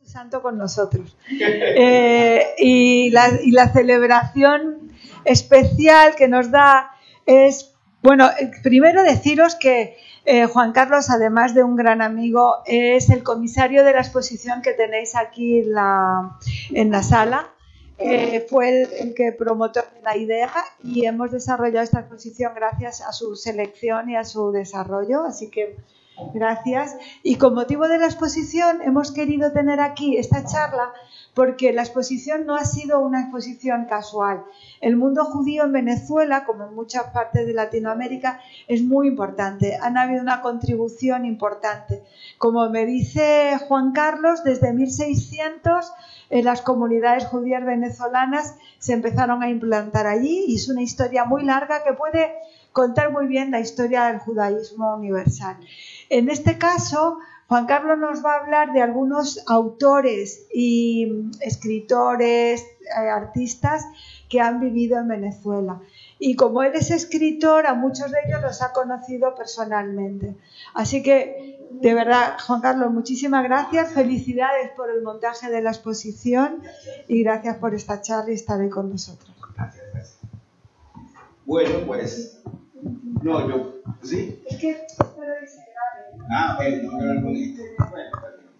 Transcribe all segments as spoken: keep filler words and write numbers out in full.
Santo con nosotros. Eh, y, la, y la celebración especial que nos da es, bueno, primero deciros que eh, Juan Carlos, además de un gran amigo, es el comisario de la exposición que tenéis aquí en la, en la sala. Eh, fue el, el que promotó la idea y hemos desarrollado esta exposición gracias a su selección y a su desarrollo, así que gracias. Y con motivo de la exposición hemos querido tener aquí esta charla porque la exposición no ha sido una exposición casual. El mundo judío en Venezuela, como en muchas partes de Latinoamérica, es muy importante. Han habido una contribución importante. Como me dice Juan Carlos, desde mil seiscientos eh, las comunidades judías venezolanas se empezaron a implantar allí y es una historia muy larga que puede contar muy bien la historia del judaísmo universal. En este caso, Juan Carlos nos va a hablar de algunos autores y escritores, eh, artistas que han vivido en Venezuela. Y como él es escritor, a muchos de ellos los ha conocido personalmente. Así que, de verdad, Juan Carlos, muchísimas gracias. Felicidades por el montaje de la exposición y gracias por esta charla y estar ahí con nosotros. Gracias, gracias. Bueno, pues... No, yo... ¿Sí? Es que espero que se grabe. Ah, ok, no quiero hablar con esto. Bueno,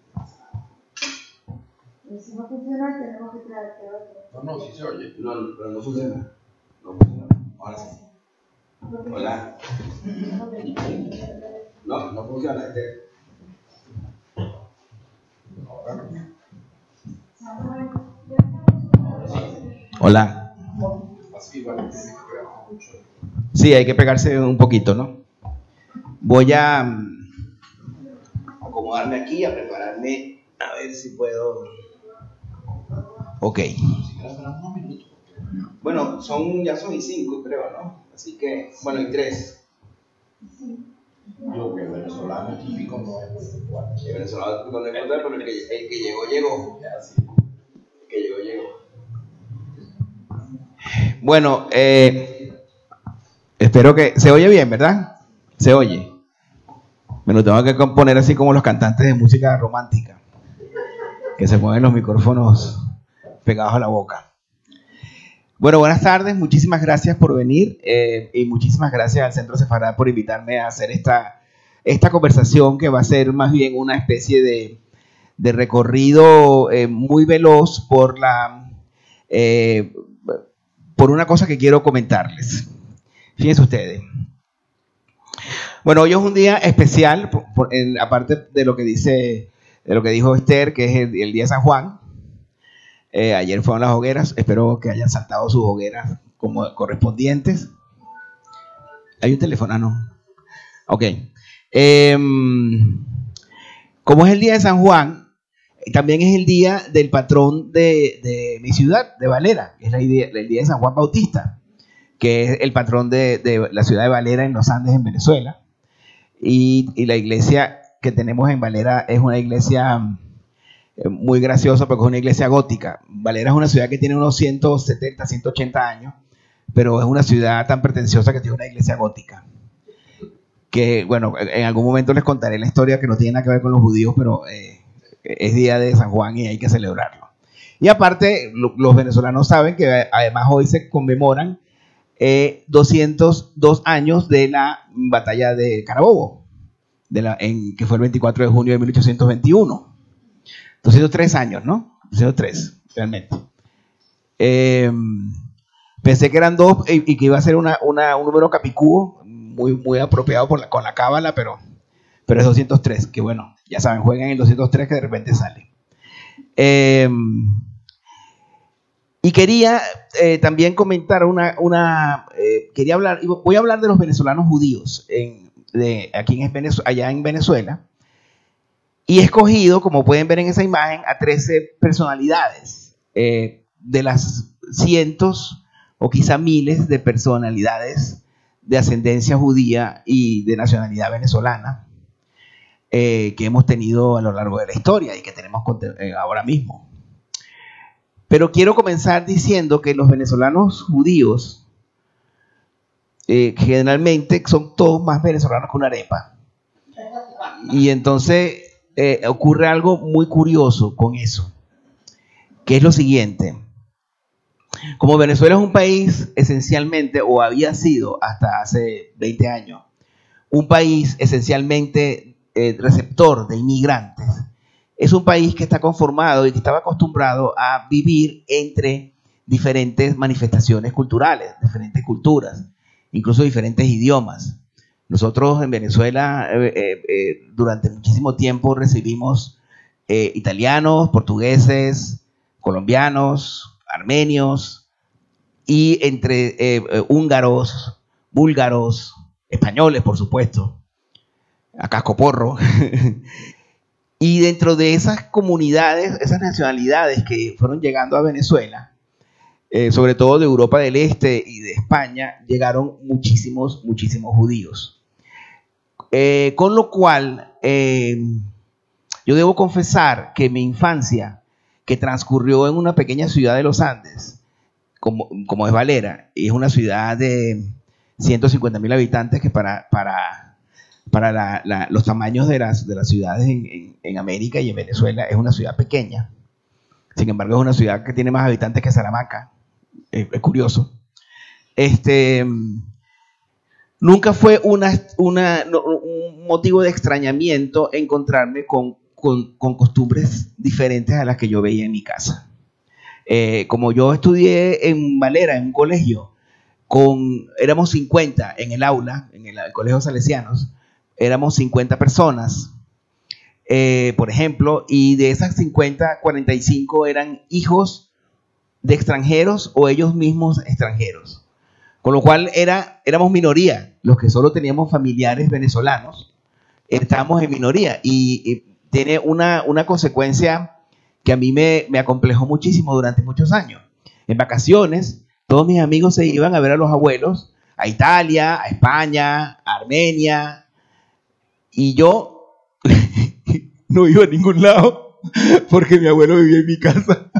pero si no funciona, tenemos que traerte otro. no, no, sí se oye. No, no, pero no funciona. No funciona. Ahora sí. Hola. No, no funciona. Este... Hola. Sí, hay que pegarse un poquito, ¿no? Voy a acomodarme aquí, a prepararme, a ver si puedo. Ok. Bueno, son ya son y cinco, creo, ¿no? Así que, bueno, y tres. Yo que venezolano típico no es El venezolano típico no es pero el que, el que llegó, llegó. El que llegó, llegó. Bueno, eh, espero que... ¿Se oye bien, verdad? ¿Se oye? Me lo tengo que componer así como los cantantes de música romántica, que se mueven los micrófonos pegados a la boca. Bueno, buenas tardes, muchísimas gracias por venir eh, y muchísimas gracias al Centro Sefarad por invitarme a hacer esta, esta conversación que va a ser más bien una especie de, de recorrido eh, muy veloz por la... Eh, por una cosa que quiero comentarles. Fíjense ustedes. Bueno, hoy es un día especial, por, por, en, aparte de lo que dice, de lo que dijo Esther, que es el, el día de San Juan. Eh, ayer fueron las hogueras, espero que hayan saltado sus hogueras como correspondientes. ¿Hay un teléfono? Ah, no. Ok. Eh, como es el día de San Juan, también es el día del patrón de, de mi ciudad, de Valera, que es la idea, el día de San Juan Bautista, que es el patrón de, de la ciudad de Valera en los Andes, en Venezuela. Y, y la iglesia que tenemos en Valera es una iglesia muy graciosa porque es una iglesia gótica. Valera es una ciudad que tiene unos ciento setenta, ciento ochenta años, pero es una ciudad tan pretenciosa que tiene una iglesia gótica. Que, bueno, en algún momento les contaré la historia que no tiene nada que ver con los judíos, pero eh, es día de San Juan y hay que celebrarlo. Y aparte, lo, los venezolanos saben que además hoy se conmemoran eh, doscientos dos años de la batalla de Carabobo, de la, en, que fue el veinticuatro de junio de mil ochocientos veintiuno. doscientos tres años, ¿no? doscientos tres, realmente. Eh, pensé que eran dos y, y que iba a ser una, una, un número capicúo, muy, muy apropiado por la, con la cábala, pero, pero es doscientos tres, que bueno, ya saben, juegan el doscientos tres que de repente sale. Eh, y quería eh, también comentar una, una eh, quería hablar, voy a hablar de los venezolanos judíos en, de, aquí en Venezuela, allá en Venezuela. Y he escogido, como pueden ver en esa imagen, a trece personalidades eh, de las cientos o quizá miles de personalidades de ascendencia judía y de nacionalidad venezolana eh, que hemos tenido a lo largo de la historia y que tenemos eh, ahora mismo. Pero quiero comenzar diciendo que los venezolanos judíos eh, generalmente son todos más venezolanos que una arepa. Y entonces... eh, ocurre algo muy curioso con eso, que es lo siguiente. Como Venezuela es un país esencialmente, o había sido hasta hace veinte años, un país esencialmente eh, receptor de inmigrantes, es un país que está conformado y que estaba acostumbrado a vivir entre diferentes manifestaciones culturales, diferentes culturas, incluso diferentes idiomas. Nosotros en Venezuela eh, eh, eh, durante muchísimo tiempo recibimos eh, italianos, portugueses, colombianos, armenios y entre eh, eh, húngaros, búlgaros, españoles, por supuesto, a cascoporro. Y dentro de esas comunidades, esas nacionalidades que fueron llegando a Venezuela, eh, sobre todo de Europa del Este y de España, llegaron muchísimos, muchísimos judíos. Eh, con lo cual, eh, yo debo confesar que mi infancia, que transcurrió en una pequeña ciudad de los Andes, como, como es Valera, y es una ciudad de ciento cincuenta mil habitantes, que para, para, para la, la, los tamaños de las, de las ciudades en, en, en América y en Venezuela es una ciudad pequeña. Sin embargo, es una ciudad que tiene más habitantes que Salamanca. Es, es curioso. Este... Nunca fue una, una, no, un motivo de extrañamiento encontrarme con, con, con costumbres diferentes a las que yo veía en mi casa. Eh, como yo estudié en Valera, en un colegio, con, éramos cincuenta en el aula, en el, el Colegio Salesianos, éramos cincuenta personas, eh, por ejemplo, y de esas cincuenta, cuarenta y cinco eran hijos de extranjeros o ellos mismos extranjeros. Con lo cual era, éramos minoría, los que solo teníamos familiares venezolanos, estábamos en minoría. Y, y tiene una, una consecuencia que a mí me, me acomplejó muchísimo durante muchos años. En vacaciones, todos mis amigos se iban a ver a los abuelos, a Italia, a España, a Armenia, y yo no iba a ningún lado porque mi abuelo vivía en mi casa.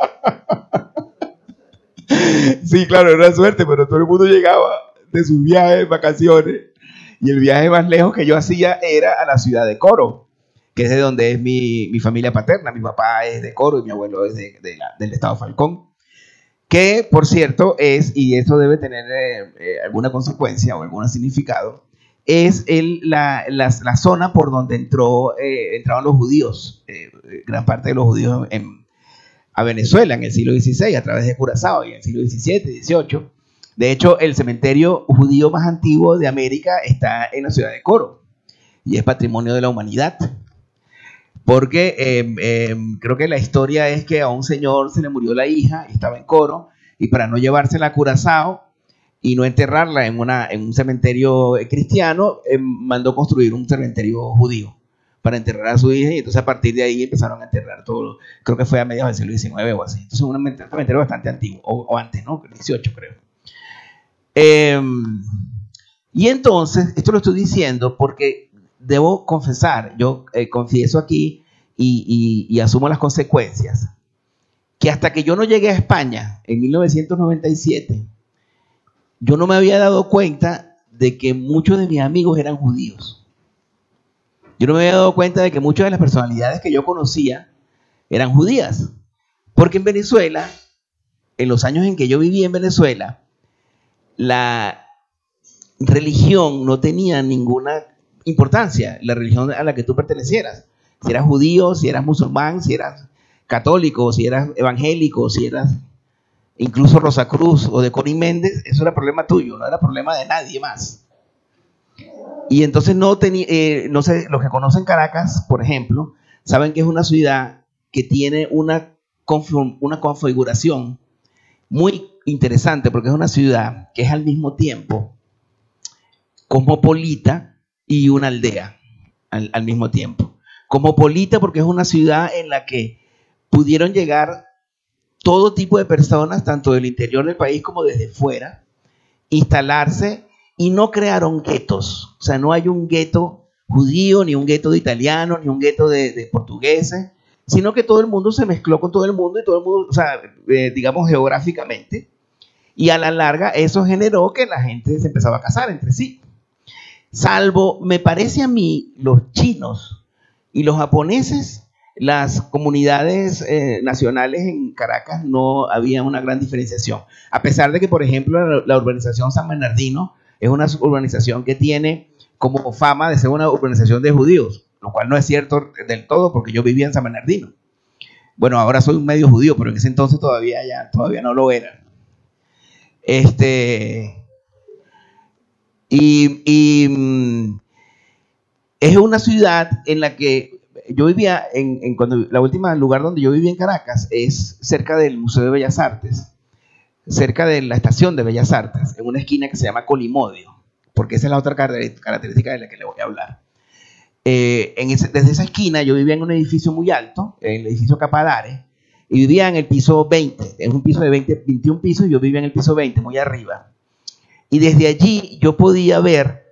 Sí, claro, era una suerte, pero todo el mundo llegaba de sus viajes, vacaciones, y el viaje más lejos que yo hacía era a la ciudad de Coro, que es de donde es mi, mi familia paterna. Mi papá es de Coro y mi abuelo es de, de la, del estado Falcón, que por cierto es, y eso debe tener eh, eh, alguna consecuencia o algún significado, es el, la, la, la zona por donde entró, eh, entraron los judíos, eh, gran parte de los judíos en a Venezuela en el siglo dieciséis a través de Curazao y en el siglo diecisiete, dieciocho. De hecho, el cementerio judío más antiguo de América está en la ciudad de Coro y es patrimonio de la humanidad. Porque eh, eh, creo que la historia es que a un señor se le murió la hija y estaba en Coro, y para no llevársela a Curazao y no enterrarla en, una, en un cementerio cristiano, eh, mandó construir un cementerio judío para enterrar a su hija, y entonces a partir de ahí empezaron a enterrar todo, creo que fue a mediados del siglo diecinueve o así. Entonces un cementerio bastante antiguo, o, o antes, ¿no? dieciocho creo. Eh, y entonces, esto lo estoy diciendo porque debo confesar, yo eh, confieso aquí y, y, y asumo las consecuencias, que hasta que yo no llegué a España en mil novecientos noventa y siete, yo no me había dado cuenta de que muchos de mis amigos eran judíos. Yo no me había dado cuenta de que muchas de las personalidades que yo conocía eran judías. Porque en Venezuela, en los años en que yo viví en Venezuela, la religión no tenía ninguna importancia, la religión a la que tú pertenecieras. Si eras judío, si eras musulmán, si eras católico, si eras evangélico, si eras incluso Rosacruz o de Connie Méndez, eso era problema tuyo, no era problema de nadie más. Y entonces no tenía, eh, no sé, los que conocen Caracas, por ejemplo, saben que es una ciudad que tiene una, una configuración muy interesante, porque es una ciudad que es al mismo tiempo cosmopolita y una aldea al, al mismo tiempo. Cosmopolita porque es una ciudad en la que pudieron llegar todo tipo de personas, tanto del interior del país como desde fuera, instalarse, y no crearon guetos. O sea, no hay un gueto judío, ni un gueto de italianos, ni un gueto de, de portugueses, sino que todo el mundo se mezcló con todo el mundo, y todo el mundo, o sea, eh, digamos geográficamente, y a la larga eso generó que la gente se empezaba a casar entre sí. Salvo, me parece a mí, los chinos Y los japoneses, las comunidades eh, nacionales en Caracas no había una gran diferenciación. A pesar de que, por ejemplo, la, la urbanización San Bernardino es una urbanización que tiene como fama de ser una urbanización de judíos, lo cual no es cierto del todo porque yo vivía en San Bernardino. Bueno, ahora soy un medio judío, pero en ese entonces todavía, ya, todavía no lo era. Este, y, y es una ciudad en la que yo vivía, en, en cuando la última lugar donde yo vivía en Caracas es cerca del Museo de Bellas Artes, cerca de la estación de Bellas Artes, en una esquina que se llama Colimodio, porque esa es la otra característica de la que le voy a hablar. Eh, en ese, desde esa esquina yo vivía en un edificio muy alto, en el edificio Capadares, y vivía en el piso veinte, en un piso de veinte, veintiún pisos, y yo vivía en el piso veinte, muy arriba. Y desde allí yo podía ver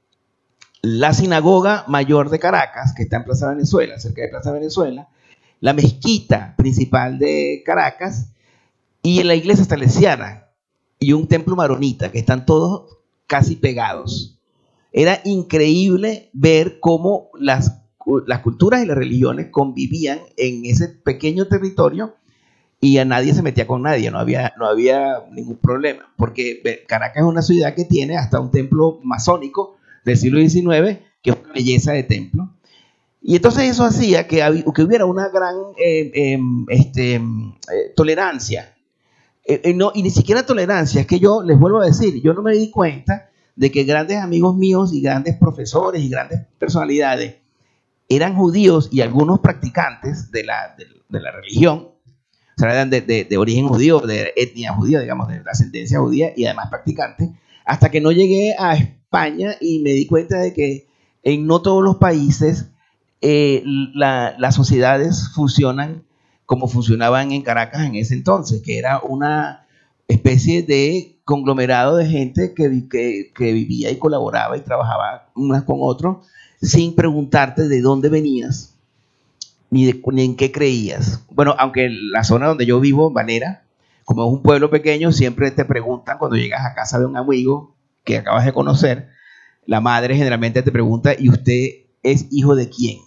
la sinagoga mayor de Caracas, que está en Plaza Venezuela, cerca de Plaza Venezuela, la mezquita principal de Caracas, y la iglesia salesiana, y un templo maronita, que están todos casi pegados. Era increíble ver cómo las, las culturas y las religiones convivían en ese pequeño territorio y a nadie se metía con nadie, no había, no había ningún problema, porque Caracas es una ciudad que tiene hasta un templo masónico del siglo diecinueve, que es una belleza de templo. Y entonces eso hacía que, que hubiera una gran eh, eh, este, eh, tolerancia. Eh, eh, no, y ni siquiera tolerancia, es que yo les vuelvo a decir, yo no me di cuenta de que grandes amigos míos y grandes profesores y grandes personalidades eran judíos y algunos practicantes de la, de, de la religión, o sea, eran de, de, de origen judío, de etnia judía, digamos, de ascendencia judía y además practicantes, hasta que no llegué a España y me di cuenta de que en no todos los países eh, la, las sociedades funcionan como funcionaban en Caracas en ese entonces, que era una especie de conglomerado de gente que, que, que vivía y colaboraba y trabajaba unas con otros sin preguntarte de dónde venías ni, de, ni en qué creías. Bueno, aunque la zona donde yo vivo, Valera, como es un pueblo pequeño, siempre te preguntan cuando llegas a casa de un amigo que acabas de conocer, la madre generalmente te pregunta, ¿y usted es hijo de quién?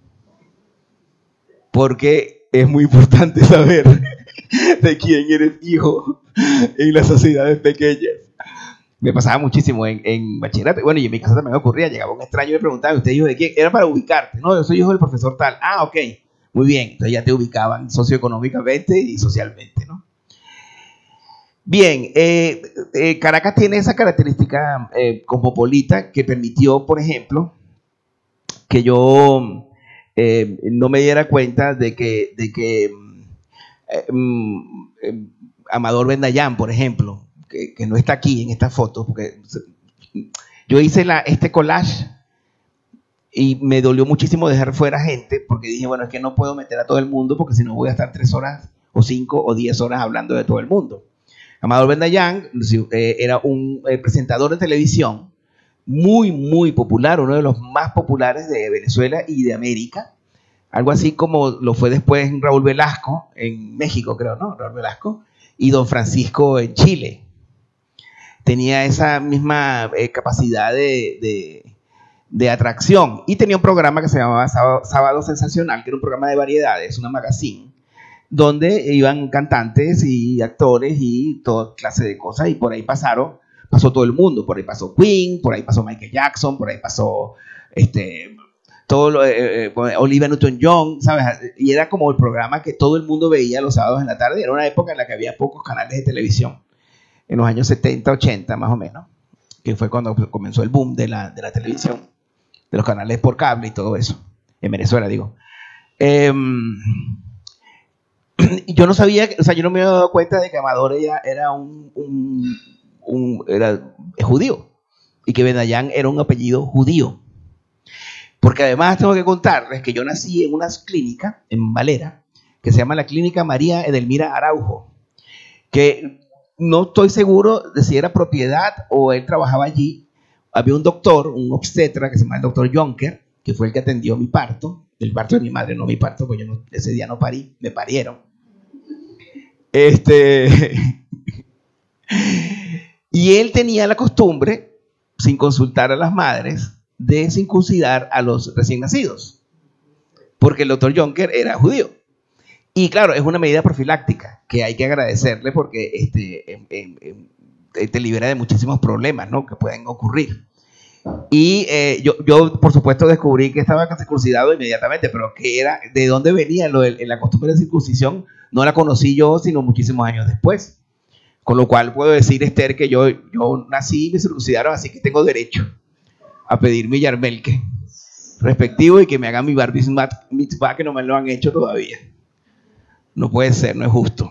Porque es muy importante saber de quién eres hijo en las sociedades pequeñas. Me pasaba muchísimo en, en bachillerato. Bueno, y en mi casa también me ocurría. Llegaba un extraño y me preguntaba, ¿usted es hijo de quién? Era para ubicarte. No, yo soy hijo del profesor tal. Ah, ok. Muy bien. Entonces ya te ubicaban socioeconómicamente y socialmente, ¿no? Bien. Eh, eh, Caracas tiene esa característica eh, cosmopolita que permitió, por ejemplo, que yo eh, no me diera cuenta de que, de que eh, eh, Amador Bendayán, por ejemplo, que, que no está aquí en esta foto, porque yo hice la, este collage y me dolió muchísimo dejar fuera gente, porque dije, bueno, es que no puedo meter a todo el mundo, porque si no voy a estar tres horas, o cinco, o diez horas hablando de todo el mundo. Amador Bendayán eh, era un eh, presentador de televisión muy, muy popular, uno de los más populares de Venezuela y de América, algo así como lo fue después Raúl Velasco en México, creo, ¿no? Raúl Velasco, y Don Francisco en Chile. Tenía esa misma eh, capacidad de, de, de atracción, y tenía un programa que se llamaba Sábado, Sábado Sensacional, que era un programa de variedades, una magazine, donde iban cantantes y actores y toda clase de cosas, y por ahí pasaron, pasó todo el mundo, por ahí pasó Queen, por ahí pasó Michael Jackson, por ahí pasó este, todo lo, eh, eh, Olivia Newton-John, ¿sabes? Y era como el programa que todo el mundo veía los sábados en la tarde. Era una época en la que había pocos canales de televisión, en los años setenta, ochenta más o menos, que fue cuando comenzó el boom de la, de la televisión, de los canales por cable y todo eso, en Venezuela, digo. Eh, yo no sabía, o sea, yo no me había dado cuenta de que Amador era, era un, un, un era judío, y que Bendayán era un apellido judío. Porque además tengo que contarles que yo nací en una clínica en Valera, que se llama la Clínica María Edelmira Araujo, que no estoy seguro de si era propiedad o él trabajaba allí. Había un doctor, un obstetra que se llama el doctor Jonker, que fue el que atendió mi parto, el parto de mi madre, no mi parto, porque yo no, ese día no parí, me parieron. Este, y él tenía la costumbre, sin consultar a las madres, de circuncidar a los recién nacidos. porque el doctor Jonker era judío. Y claro, es una medida profiláctica que hay que agradecerle porque este, eh, eh, eh, te libera de muchísimos problemas, ¿no?, que pueden ocurrir. Y eh, yo, yo, por supuesto, descubrí que estaba circuncidado inmediatamente, pero que era, de dónde venía lo de, la costumbre de circuncisión, no la conocí yo, sino muchísimos años después. Con lo cual puedo decir, Esther, que yo, yo nací y me circuncidaron, así que tengo derecho a pedir mi yarmelque respectivo y que me hagan mi bar mitzvah, que no me lo han hecho todavía. No puede ser, no es justo.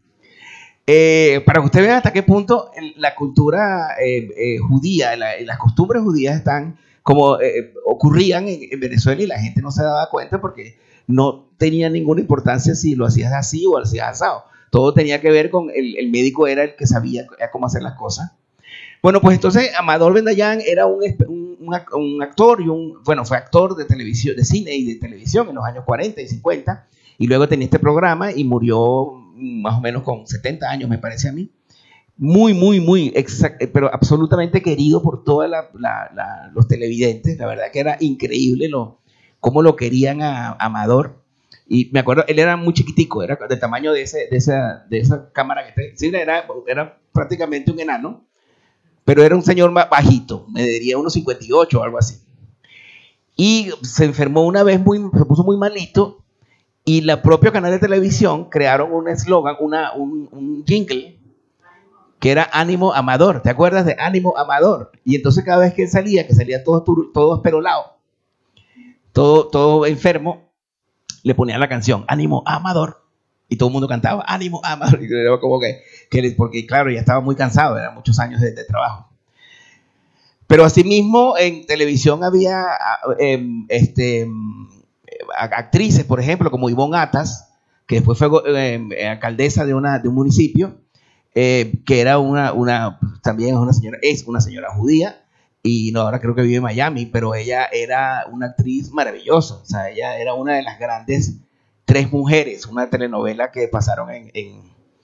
Eh, para que ustedes vean hasta qué punto la cultura eh, eh, judía, la, las costumbres judías están como eh, ocurrían en, en Venezuela y la gente no se daba cuenta porque no tenía ninguna importancia si lo hacías así o lo hacías asado. Todo tenía que ver con el, el médico era el que sabía cómo hacer las cosas. Bueno, pues entonces Amador Ben-Dayan era un, un, un actor y un, bueno, fue actor de televisión, de cine y de televisión en los años cuarenta y cincuenta y luego tenía este programa y murió más o menos con setenta años, me parece a mí. Muy, muy, muy, exact, pero absolutamente querido por todos la, la, la, los televidentes. La verdad que era increíble lo, cómo lo querían a, a Amador. Y me acuerdo, él era muy chiquitico, era del tamaño de, ese, de, esa, de esa cámara que te, sí, era, era prácticamente un enano, pero era un señor bajito, me diría unos cincuenta y ocho o algo así. Y se enfermó una vez, muy, se puso muy malito. Y la propia canal de televisión crearon un eslogan, una, un, un jingle, que era Ánimo Amador. ¿Te acuerdas de Ánimo Amador? Y entonces cada vez que él salía, que salía todo, todo esperolado, todo, todo enfermo, le ponían la canción Ánimo Amador. Y todo el mundo cantaba Ánimo Amador. Y era como que, que, porque claro, ya estaba muy cansado, eran muchos años de, de trabajo. Pero asimismo en televisión había eh, este... actrices, por ejemplo, como Ivonne Atas, que después fue eh, alcaldesa de, una, de un municipio, eh, que era una, una, también es una señora, es una señora judía, y no, ahora creo que vive en Miami, pero ella era una actriz maravillosa, o sea, ella era una de las grandes tres mujeres, una telenovela que pasaron en, en,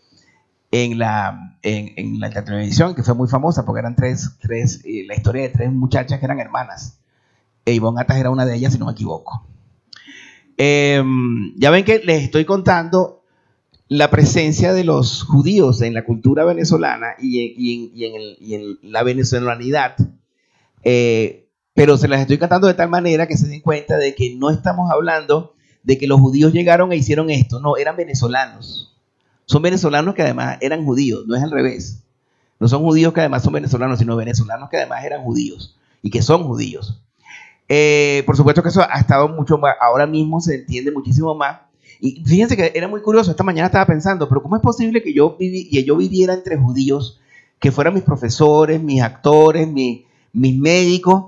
en, la, en, en la televisión, que fue muy famosa, porque eran tres, tres eh, la historia de tres muchachas que eran hermanas, e Ivonne Atas era una de ellas, si no me equivoco. Eh, ya ven que les estoy contando la presencia de los judíos en la cultura venezolana y en, y en, y en, el, y en la venezolanidad, eh, pero se las estoy contando de tal manera que se den cuenta de que no estamos hablando de que los judíos llegaron e hicieron esto, no, eran venezolanos, son venezolanos que además eran judíos, no es al revés, no son judíos que además son venezolanos, sino venezolanos que además eran judíos y que son judíos. Eh, por supuesto que eso ha estado mucho más, ahora mismo se entiende muchísimo más. Y fíjense que era muy curioso, esta mañana estaba pensando, pero ¿cómo es posible que yo, vivi, que yo viviera entre judíos, que fueran mis profesores, mis actores, mi, mis médicos,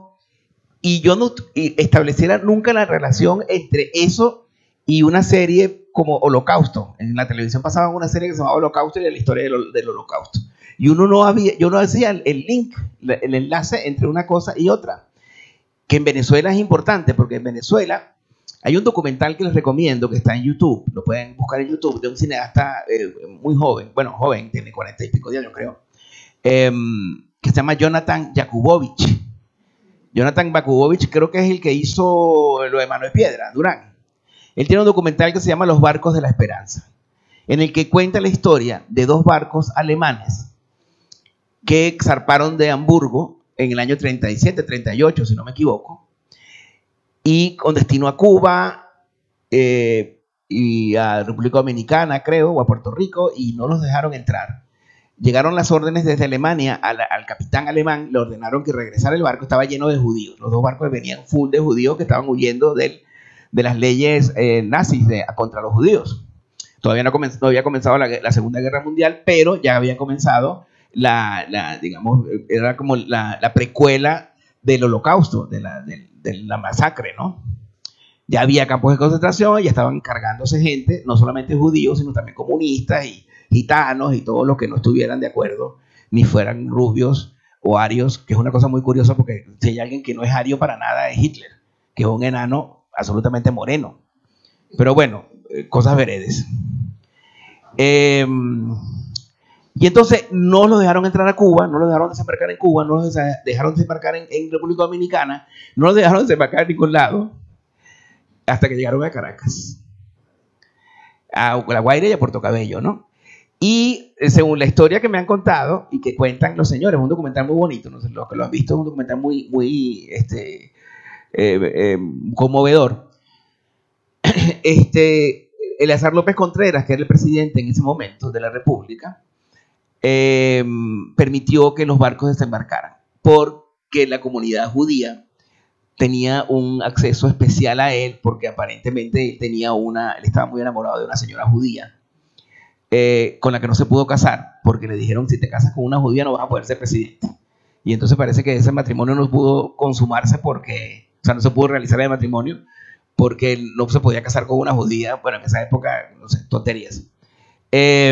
y yo no y estableciera nunca la relación entre eso y una serie como Holocausto? En la televisión pasaban una serie que se llamaba Holocausto y era la historia del, del Holocausto. Y uno no había, yo no hacía el, el link, el enlace entre una cosa y otra. Que en Venezuela es importante, porque en Venezuela hay un documental que les recomiendo que está en YouTube, lo pueden buscar en YouTube, de un cineasta eh, muy joven, bueno, joven, tiene cuarenta y pico de años creo, eh, que se llama Jonathan Jakubowicz. Jonathan Jakubowicz creo que es el que hizo lo de Mano de Piedra, Durán. Él tiene un documental que se llama Los Barcos de la Esperanza, en el que cuenta la historia de dos barcos alemanes que zarparon de Hamburgo en el año treinta y siete, treinta y ocho, si no me equivoco, y con destino a Cuba eh, y a República Dominicana, creo, o a Puerto Rico, y no los dejaron entrar. Llegaron las órdenes desde Alemania, al, al capitán alemán le ordenaron que regresara el barco, estaba lleno de judíos, los dos barcos venían full de judíos que estaban huyendo del, de las leyes eh, nazis de, contra los judíos. Todavía no, comenz, no había comenzado la, la Segunda Guerra Mundial, pero ya había comenzado La, la, digamos, era como la, la precuela del Holocausto, de la, de, de la masacre, ¿no? Ya había campos de concentración, ya estaban cargándose gente, no solamente judíos, sino también comunistas y gitanos y todos los que no estuvieran de acuerdo, ni fueran rubios o arios, que es una cosa muy curiosa porque si hay alguien que no es ario para nada es Hitler, que es un enano absolutamente moreno. Pero bueno, eh, cosas veredes. Eh... Y entonces no los dejaron entrar a Cuba, no los dejaron desembarcar en Cuba, no los dejaron desembarcar en, en República Dominicana, no los dejaron desembarcar en ningún lado. hasta que llegaron a Caracas, a La Guaira y a Puerto Cabello, ¿no? Y eh, según la historia que me han contado y que cuentan los señores, es un documental muy bonito, no sé, los que lo han visto, es un documental muy, muy este, eh, eh, conmovedor. Este, Eleazar López Contreras, que era el presidente en ese momento de la República, eh, permitió que los barcos desembarcaran, porque la comunidad judía tenía un acceso especial a él, porque aparentemente él tenía una, él estaba muy enamorado de una señora judía, eh, con la que no se pudo casar, porque le dijeron, si te casas con una judía no vas a poder ser presidente. Y entonces parece que ese matrimonio no pudo consumarse porque, o sea, no se pudo realizar el matrimonio, porque él no se podía casar con una judía, bueno, en esa época, no sé, tonterías. Eh,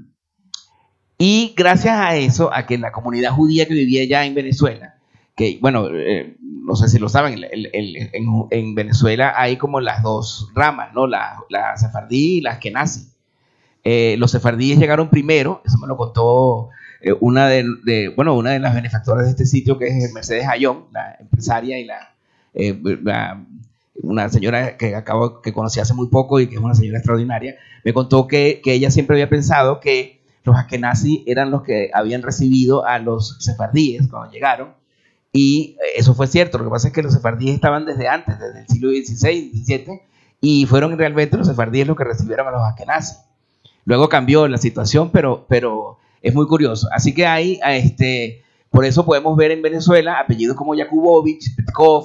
y gracias a eso, a que la comunidad judía que vivía ya en Venezuela, que, bueno, eh, no sé si lo saben, el, el, el, en, en Venezuela hay como las dos ramas, ¿no? La, la sefardí y la askenazi. Eh, los sefardíes llegaron primero, eso me lo contó eh, una, de, de, bueno, una de las benefactoras de este sitio, que es Mercedes Ayón, la empresaria y la, eh, la, una señora que acabo que conocí hace muy poco y que es una señora extraordinaria. Me contó que, que ella siempre había pensado que los askenazi eran los que habían recibido a los sefardíes cuando llegaron. Y eso fue cierto. Lo que pasa es que los sefardíes estaban desde antes, desde el siglo dieciséis, diecisiete, y fueron realmente los sefardíes los que recibieron a los askenazi. Luego cambió la situación, pero, pero es muy curioso. Así que hay, este, por eso podemos ver en Venezuela apellidos como Yakubovich, Petkov,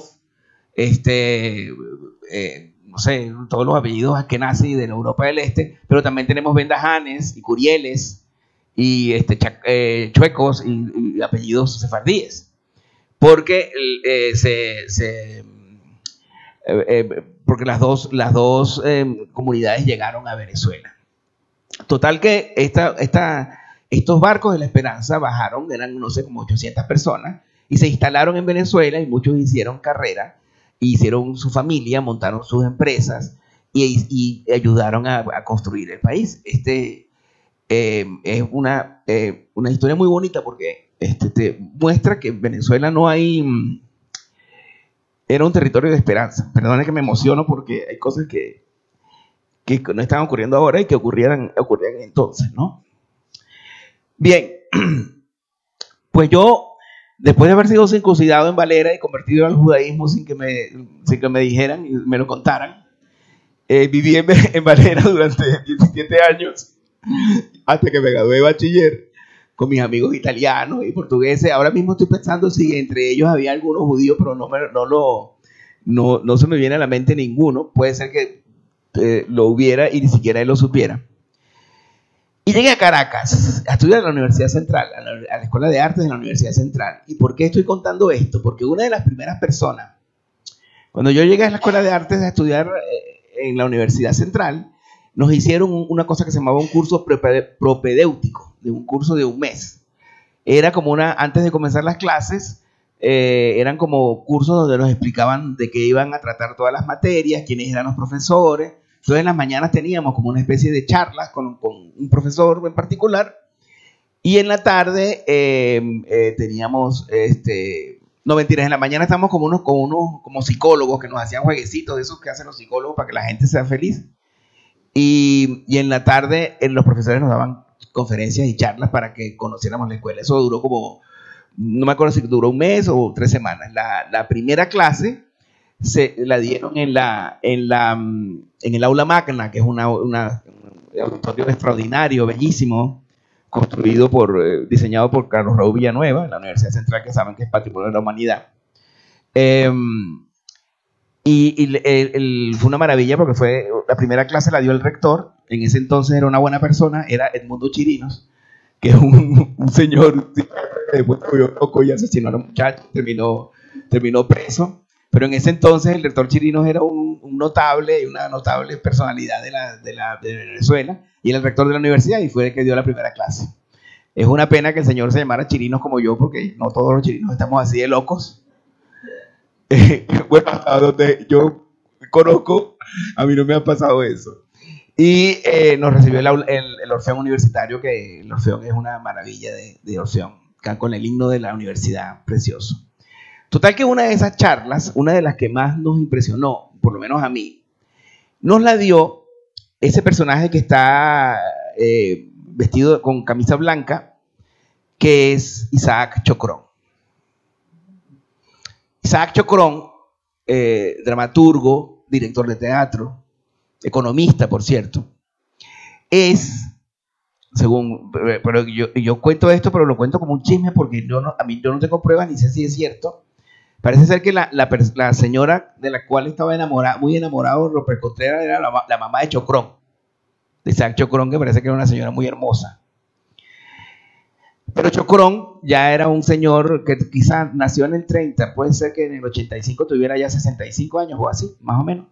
este, eh, no sé, todos los apellidos askenazi de la Europa del Este, pero también tenemos Vendajanes y Curieles y este, eh, chuecos y, y apellidos sefardíes. Porque, eh, se, se, eh, eh, porque las dos, las dos eh, comunidades llegaron a Venezuela. Total que esta, esta, estos barcos de la Esperanza bajaron, eran no sé, como ochocientas personas, y se instalaron en Venezuela y muchos hicieron carrera, hicieron su familia, montaron sus empresas y, y ayudaron a, a construir el país. Este eh, es una, eh, una historia muy bonita porque Este, te muestra que en Venezuela no hay, era un territorio de esperanza. Perdone que me emociono porque hay cosas que, que no están ocurriendo ahora y que ocurrieran, ocurrían entonces, ¿no? Bien, pues yo, después de haber sido circuncidado en Valera y convertido al judaísmo sin que me, sin que me dijeran y me lo contaran, eh, viví en, en Valera durante diecisiete años hasta que me gradué de bachiller, con mis amigos italianos y portugueses. Ahora mismo estoy pensando si entre ellos había algunos judíos, pero no, me, no, lo, no, no se me viene a la mente ninguno. Puede ser que eh, lo hubiera y ni siquiera él lo supiera. Y llegué a Caracas a estudiar en la Universidad Central, a la, a la Escuela de Artes de la Universidad Central. ¿Y por qué estoy contando esto? Porque una de las primeras personas, cuando yo llegué a la Escuela de Artes a estudiar eh, en la Universidad Central, nos hicieron una cosa que se llamaba un curso propedéutico, de un curso de un mes. Era como una, antes de comenzar las clases, eh, eran como cursos donde nos explicaban de qué iban a tratar todas las materias, quiénes eran los profesores. Entonces en las mañanas teníamos como una especie de charlas con, con un profesor en particular, y en la tarde eh, eh, teníamos, este, no mentiras, en la mañana estábamos como unos, como unos como psicólogos que nos hacían jueguecitos de esos que hacen los psicólogos para que la gente sea feliz. Y, y en la tarde eh, los profesores nos daban conferencias y charlas para que conociéramos la escuela. Eso duró como, no me acuerdo si duró un mes o tres semanas. La, la primera clase se la dieron en, la, en, la, en el aula magna, que es una, una, un auditorio extraordinario, bellísimo, construido por, eh, diseñado por Carlos Raúl Villanueva, en la Universidad Central, que saben que es Patrimonio de la Humanidad. Eh, Y, y el, el, fue una maravilla porque fue, la primera clase la dio el rector. En ese entonces era una buena persona, era Edmundo Chirinos, que es un, un señor que después fue loco y asesinó a un muchacho, terminó, terminó preso. Pero en ese entonces el rector Chirinos era un, un notable y una notable personalidad de, la, de, la, de Venezuela, y era el rector de la universidad y fue el que dio la primera clase. Es una pena que el señor se llamara Chirinos como yo, porque no todos los chirinos estamos así de locos. Eh, bueno, hasta donde yo conozco, a mí no me ha pasado eso. Y eh, nos recibió el, el, el Orfeón Universitario, que el Orfeón es una maravilla de, de Orfeón, con el himno de la universidad, precioso. Total que una de esas charlas, una de las que más nos impresionó, por lo menos a mí, nos la dio ese personaje que está eh, vestido con camisa blanca, que es Isaac Chocrón. Isaac Chocrón, eh, dramaturgo, director de teatro, economista, por cierto, es, según, pero yo, yo cuento esto, pero lo cuento como un chisme porque yo no, a mí yo no tengo pruebas ni sé si es cierto. Parece ser que la, la, la señora de la cual estaba enamorada, muy enamorado, López Contreras, era la, la mamá de Chocrón, de Isaac Chocrón, que parece que era una señora muy hermosa. Pero Chocrón ya era un señor que quizás nació en el treinta, puede ser que en el ochenta y cinco tuviera ya sesenta y cinco años o así, más o menos.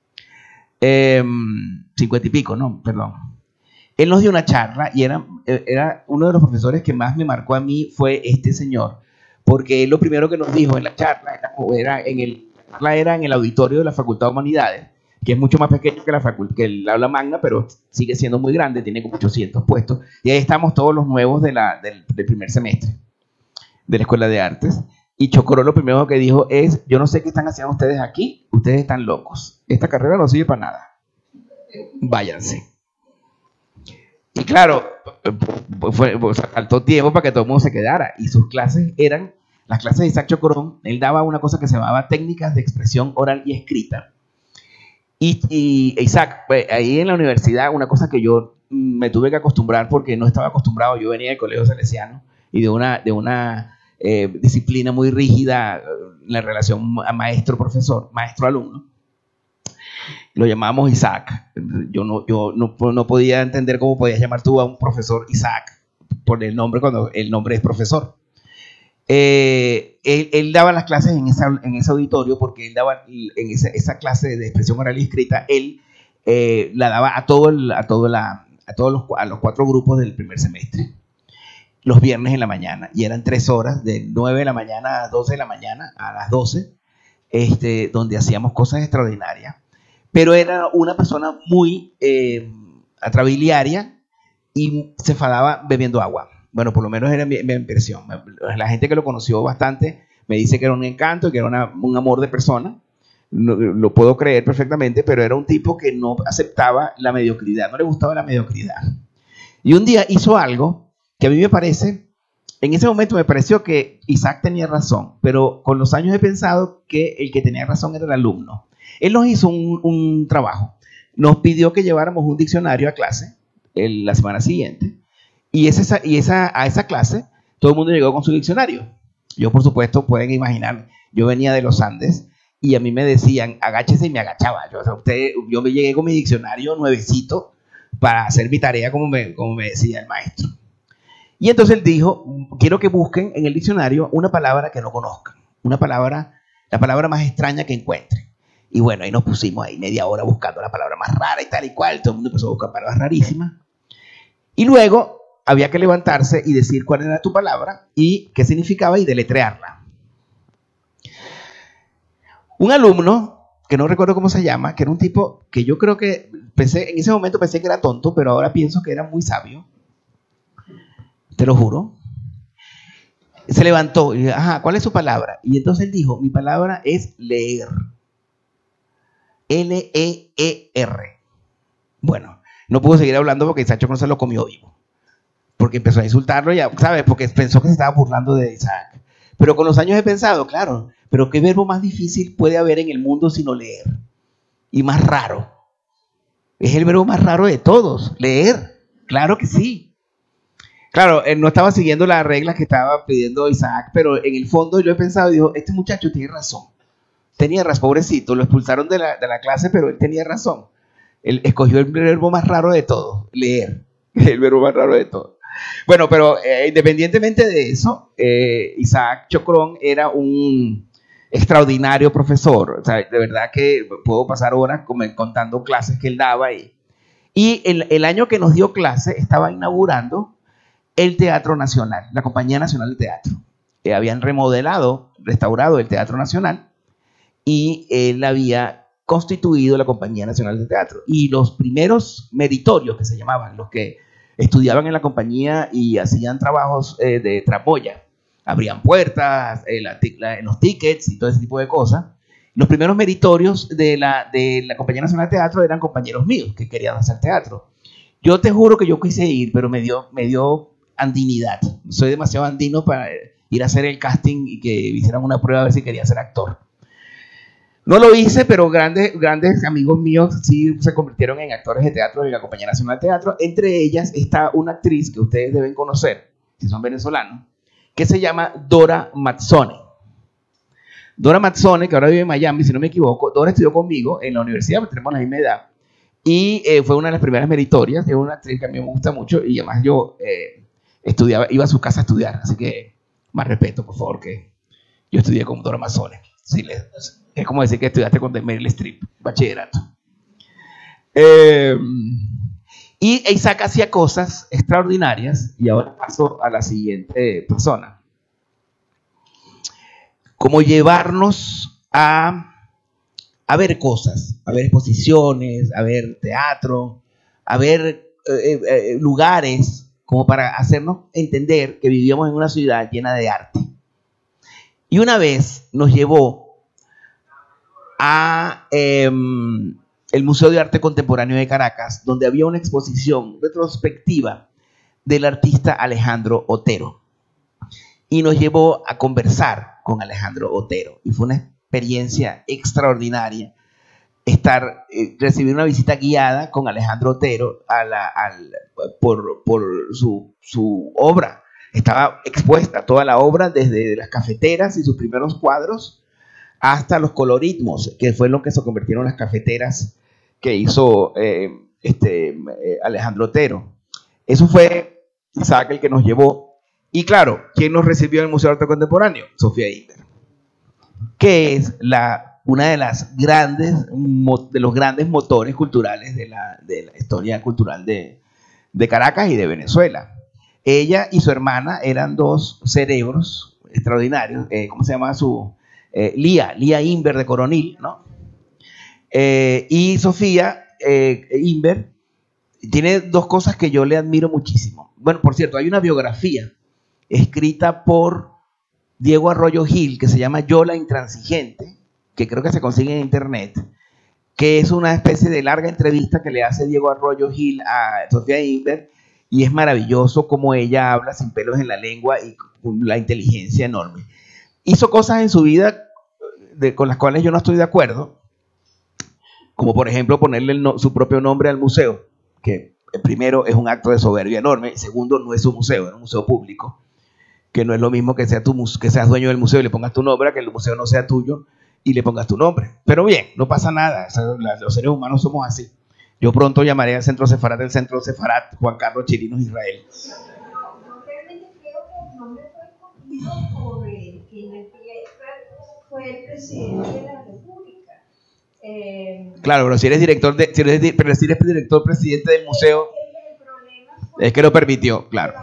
Eh, cincuenta y pico, no, perdón. Él nos dio una charla y era, era uno de los profesores que más me marcó a mí fue este señor, porque él lo primero que nos dijo en la charla era, era, en, el, era en el auditorio de la Facultad de Humanidades, que es mucho más pequeño que, la facult que el aula magna, pero sigue siendo muy grande, tiene como ochocientos puestos, y ahí estamos todos los nuevos de la, del, del primer semestre de la Escuela de Artes. Y Chocrón lo primero que dijo es: yo no sé qué están haciendo ustedes aquí, ustedes están locos, esta carrera no sirve para nada, váyanse. Y claro, fue, fue, faltó tiempo para que todo el mundo se quedara, y sus clases eran, las clases de Isaac Chocrón, él daba una cosa que se llamaba técnicas de expresión oral y escrita. Y, y Isaac, pues, ahí en la universidad, una cosa que yo me tuve que acostumbrar porque no estaba acostumbrado, yo venía del colegio salesiano y de una, de una eh, disciplina muy rígida, la relación maestro-profesor, maestro-alumno. Lo llamábamos Isaac. Yo, no, yo no, no podía entender cómo podías llamar tú a un profesor Isaac por el nombre cuando el nombre es profesor. Eh, él, él daba las clases en, esa, en ese auditorio porque él daba en esa, esa clase de expresión oral y escrita, él eh, la daba a, todo el, a, todo la, a todos los, a los cuatro grupos del primer semestre, los viernes en la mañana, y eran tres horas, de nueve de la mañana a doce de la mañana, a las doce, este, donde hacíamos cosas extraordinarias. Pero era una persona muy eh, atrabiliaria y se enfadaba bebiendo agua. Bueno, por lo menos era mi, mi impresión. La gente que lo conoció bastante me dice que era un encanto, que era una, un amor de persona. Lo, lo puedo creer perfectamente, pero era un tipo que no aceptaba la mediocridad, no le gustaba la mediocridad. Y un día hizo algo que a mí me parece, en ese momento me pareció que Isaac tenía razón, pero con los años he pensado que el que tenía razón era el alumno. Él nos hizo un, un trabajo, nos pidió que lleváramos un diccionario a clase el, la semana siguiente, y, esa, y esa, a esa clase todo el mundo llegó con su diccionario. Yo, por supuesto, pueden imaginar, yo venía de los Andes y a mí me decían, agáchese, y me agachaba. Yo, o sea, usted, yo me llegué con mi diccionario nuevecito para hacer mi tarea como me, como me decía el maestro. Y entonces él dijo, quiero que busquen en el diccionario una palabra que no conozcan, una palabra, la palabra más extraña que encuentren. Y bueno, ahí nos pusimos ahí media hora buscando la palabra más rara y tal y cual. Todo el mundo empezó a buscar palabras rarísimas. Y luego había que levantarse y decir cuál era tu palabra y qué significaba y deletrearla. Un alumno, que no recuerdo cómo se llama, que era un tipo que yo creo que pensé, en ese momento pensé que era tonto, pero ahora pienso que era muy sabio. Te lo juro. Se levantó y dijo, ajá, ¿cuál es su palabra? Y entonces él dijo, mi palabra es leer. L E E R. Bueno, no pudo seguir hablando porque Isaac no se lo comió vivo. Porque empezó a insultarlo, ya, ¿sabes? Porque pensó que se estaba burlando de Isaac. Pero con los años he pensado, claro, pero ¿qué verbo más difícil puede haber en el mundo sino leer? Y más raro. Es el verbo más raro de todos, leer. Claro que sí. Claro, él no estaba siguiendo las reglas que estaba pidiendo Isaac, pero en el fondo yo he pensado, digo, este muchacho tiene razón. Tenía razón, pobrecito, lo expulsaron de la, de la clase, pero él tenía razón. Él escogió el verbo más raro de todo, leer, el verbo más raro de todo. Bueno, pero eh, independientemente de eso, eh, Isaac Chocrón era un extraordinario profesor. O sea, de verdad que puedo pasar horas contando clases que él daba. Y, y el, el año que nos dio clase estaba inaugurando el Teatro Nacional, la Compañía Nacional de Teatro. Eh, habían remodelado, restaurado el Teatro Nacional, y él había constituido la Compañía Nacional de Teatro. Y los primeros meritorios, que se llamaban, los que estudiaban en la compañía y hacían trabajos eh, de tramoya, abrían puertas, eh, la, la, los tickets y todo ese tipo de cosas, los primeros meritorios de la, de la Compañía Nacional de Teatro eran compañeros míos que querían hacer teatro. Yo te juro que yo quise ir, pero me dio, me dio andinidad. Soy demasiado andino para ir a hacer el casting y que hicieran una prueba a ver si quería ser actor. No lo hice, pero grandes, grandes amigos míos sí se convirtieron en actores de teatro de la Compañía Nacional de Teatro. Entre ellas está una actriz que ustedes deben conocer, si son venezolanos, que se llama Dora Mazzone. Dora Mazzone, que ahora vive en Miami, si no me equivoco. Dora estudió conmigo en la universidad, porque tenemos la misma edad. Y eh, fue una de las primeras meritorias. Es una actriz que a mí me gusta mucho. Y además yo eh, estudiaba, iba a su casa a estudiar. Así que más respeto, por favor, que yo estudié con Dora Mazzone. Sí, le, es como decir que estudiaste con Meryl Streep, bachillerato. Eh, y Isaac hacía cosas extraordinarias. Y ahora paso a la siguiente persona. Como llevarnos a, a ver cosas, a ver exposiciones, a ver teatro, a ver eh, eh, lugares, como para hacernos entender que vivíamos en una ciudad llena de arte. Y una vez nos llevó a eh, el Museo de Arte Contemporáneo de Caracas, donde había una exposición retrospectiva del artista Alejandro Otero. Y nos llevó a conversar con Alejandro Otero. Y fue una experiencia extraordinaria estar, eh, recibir una visita guiada con Alejandro Otero a la, al, por, por su, su obra. Estaba expuesta toda la obra, desde las cafeteras y sus primeros cuadros hasta los colorismos, que fue lo que se convirtieron en las cafeteras que hizo eh, este, eh, Alejandro Otero. Eso fue Isaac el que nos llevó. Y claro, ¿quién nos recibió en el Museo de Arte Contemporáneo? Sofía Inver, que es la, una de las grandes, de los grandes motores culturales de la, de la historia cultural de, de Caracas y de Venezuela. Ella y su hermana eran dos cerebros extraordinarios. Eh, ¿Cómo se llama su? Eh, Lía, Lía Inver de Coronil, ¿no? Eh, y Sofía eh, Inver tiene dos cosas que yo le admiro muchísimo. Bueno, por cierto, hay una biografía escrita por Diego Arroyo Gil, que se llama Yo la Intransigente, que creo que se consigue en internet, que es una especie de larga entrevista que le hace Diego Arroyo Gil a Sofía Inver, y es maravilloso como ella habla sin pelos en la lengua y con la inteligencia enorme. Hizo cosas en su vida de, con las cuales yo no estoy de acuerdo, como por ejemplo ponerle el no, su propio nombre al museo, que primero es un acto de soberbia enorme, y segundo no es un museo, es un museo público, que no es lo mismo que, sea tu, que seas dueño del museo y le pongas tu nombre, a que el museo no sea tuyo y le pongas tu nombre. Pero bien, no pasa nada, o sea, los seres humanos somos así. Yo pronto llamaré al Centro Sefarat del Centro Sefarat Juan Carlos Chirinos Israel. No, realmente creo que el nombre fue escogido por el que fue el presidente de la República. Eh, claro, pero si eres director, de, si eres, pero si eres director presidente del museo, el problema fue es que lo permitió, claro.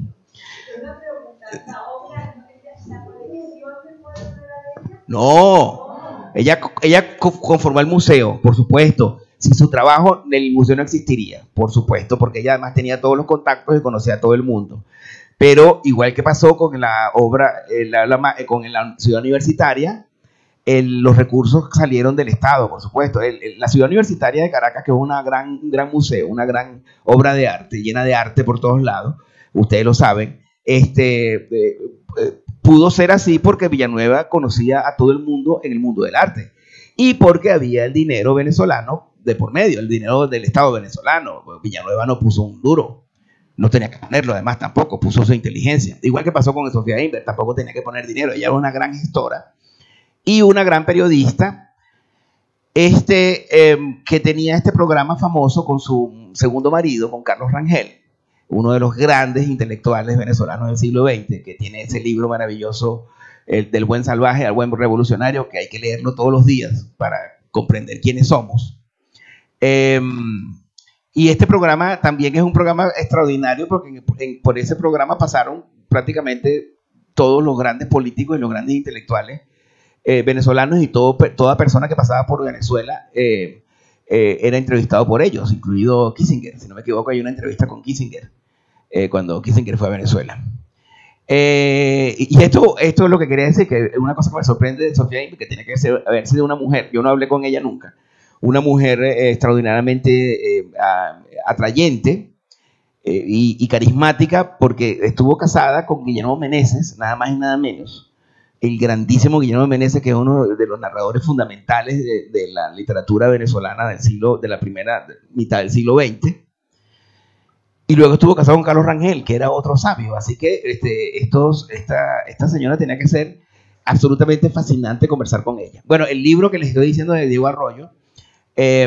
No, ella, ella conformó el museo, por supuesto. Sin su trabajo, el museo no existiría, por supuesto, porque ella además tenía todos los contactos y conocía a todo el mundo. Pero igual que pasó con la obra, eh, la, la, con la ciudad universitaria, el, los recursos salieron del Estado, por supuesto. El, el, la ciudad universitaria de Caracas, que es una gran, un gran museo, una gran obra de arte, llena de arte por todos lados, ustedes lo saben, este, eh, eh, pudo ser así porque Villanueva conocía a todo el mundo en el mundo del arte y porque había el dinero venezolano de por medio, el dinero del Estado venezolano. Villanueva no puso un duro, no tenía que ponerlo, además tampoco puso su inteligencia, igual que pasó con Sofía Inver, tampoco tenía que poner dinero. Ella era una gran gestora y una gran periodista, este, eh, que tenía este programa famoso con su segundo marido, con Carlos Rangel, uno de los grandes intelectuales venezolanos del siglo veinte, que tiene ese libro maravilloso, el del buen salvaje al buen revolucionario, que hay que leerlo todos los días para comprender quiénes somos. Eh, y este programa también es un programa extraordinario porque en, en, por ese programa pasaron prácticamente todos los grandes políticos y los grandes intelectuales eh, venezolanos, y todo, toda persona que pasaba por Venezuela eh, eh, era entrevistado por ellos, incluido Kissinger. Si no me equivoco, hay una entrevista con Kissinger eh, cuando Kissinger fue a Venezuela. Eh, y esto, esto es lo que quería decir, que una cosa que me sorprende de Sofía Inver, que tiene que ser, haber sido una mujer, yo no hablé con ella nunca, una mujer eh, extraordinariamente eh, atrayente eh, y, y carismática, porque estuvo casada con Guillermo Meneses, nada más y nada menos, el grandísimo Guillermo Meneses, que es uno de los narradores fundamentales de, de la literatura venezolana del siglo, de la primera mitad del siglo veinte. Y luego estuvo casado con Carlos Rangel, que era otro sabio. Así que este, estos, esta, esta señora tenía que ser absolutamente fascinante conversar con ella. Bueno, el libro que les estoy diciendo de Diego Arroyo eh,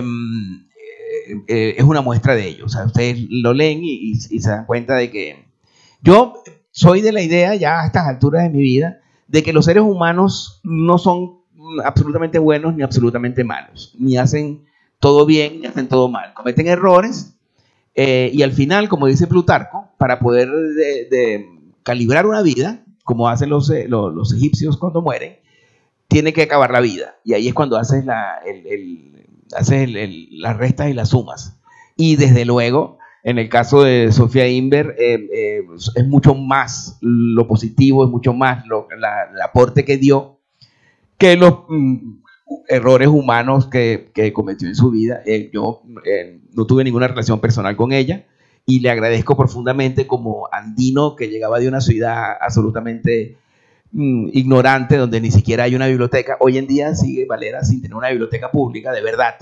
eh, es una muestra de ello. O sea, ustedes lo leen y, y, y se dan cuenta de que yo soy de la idea, ya a estas alturas de mi vida, de que los seres humanos no son absolutamente buenos ni absolutamente malos. Ni hacen todo bien ni hacen todo mal. Cometen errores. Eh, y al final, como dice Plutarco, para poder de, de calibrar una vida, como hacen los, eh, los, los egipcios cuando mueren, tiene que acabar la vida. Y ahí es cuando haces, la, el, el, haces el, el, las restas y las sumas. Y desde luego, en el caso de Sofía Inver, eh, eh, es mucho más lo positivo, es mucho más lo, la, el aporte que dio que los mm, errores humanos que, que cometió en su vida. Eh, yo eh, no tuve ninguna relación personal con ella y le agradezco profundamente como andino que llegaba de una ciudad absolutamente mm, ignorante, donde ni siquiera hay una biblioteca. Hoy en día sigue Valera sin tener una biblioteca pública, de verdad,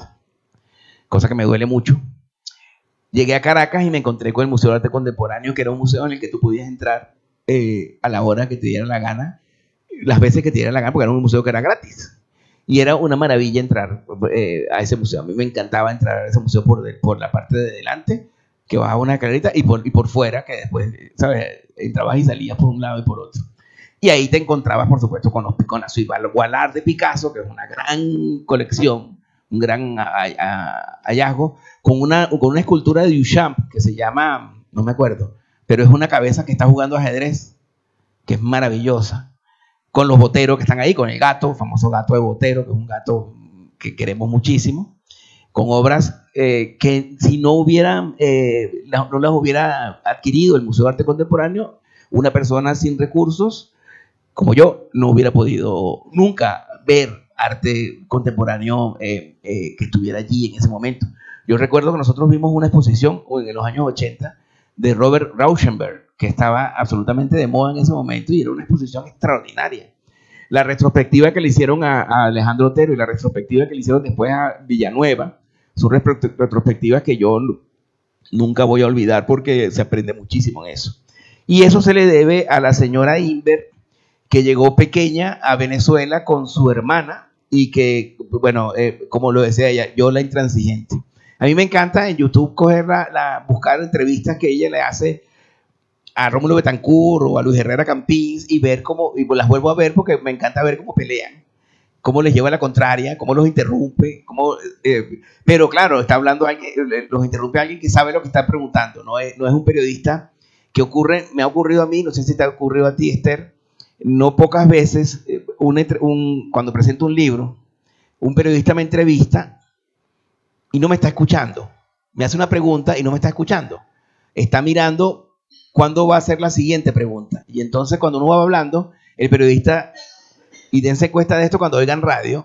cosa que me duele mucho. Llegué a Caracas y me encontré con el Museo de Arte Contemporáneo, que era un museo en el que tú podías entrar eh, a la hora que te diera la gana, las veces que te diera la gana, porque era un museo que era gratis. Y era una maravilla entrar eh, a ese museo. A mí me encantaba entrar a ese museo por, de, por la parte de delante, que bajaba una escalerita, y por, y por fuera, que después, ¿sabes? Entrabas y salías por un lado y por otro. Y ahí te encontrabas, por supuesto, con los con la Suite Wallard de Picasso, que es una gran colección, un gran hallazgo, con una, con una escultura de Duchamp, que se llama, no me acuerdo, pero es una cabeza que está jugando ajedrez, que es maravillosa. Con los Botero que están ahí, con el gato, el famoso gato de Botero, que es un gato que queremos muchísimo, con obras eh, que si no hubieran, eh, no las hubiera adquirido el Museo de Arte Contemporáneo, una persona sin recursos, como yo, no hubiera podido nunca ver arte contemporáneo eh, eh, que estuviera allí en ese momento. Yo recuerdo que nosotros vimos una exposición en los años ochenta de Robert Rauschenberg, que estaba absolutamente de moda en ese momento y era una exposición extraordinaria. La retrospectiva que le hicieron a, a Alejandro Otero y la retrospectiva que le hicieron después a Villanueva, son retrospectivas que yo nunca voy a olvidar porque se aprende muchísimo en eso. Y eso se le debe a la señora Inver, que llegó pequeña a Venezuela con su hermana y que, bueno, eh, como lo decía ella, yo la intransigente. A mí me encanta en YouTube coger la, la, buscar entrevistas que ella le hace a Rómulo Betancourt o a Luis Herrera Campins y ver cómo, y las vuelvo a ver porque me encanta ver cómo pelean, cómo les lleva la contraria, cómo los interrumpe, cómo, eh, pero claro, está hablando alguien, los interrumpe alguien que sabe lo que está preguntando, no es, no es un periodista que ocurre, me ha ocurrido a mí, no sé si te ha ocurrido a ti, Esther, no pocas veces, un, un, cuando presento un libro, un periodista me entrevista y no me está escuchando, me hace una pregunta y no me está escuchando, está mirando cuándo va a ser la siguiente pregunta. Y entonces cuando uno va hablando, el periodista, y dense cuenta de esto cuando oigan radio,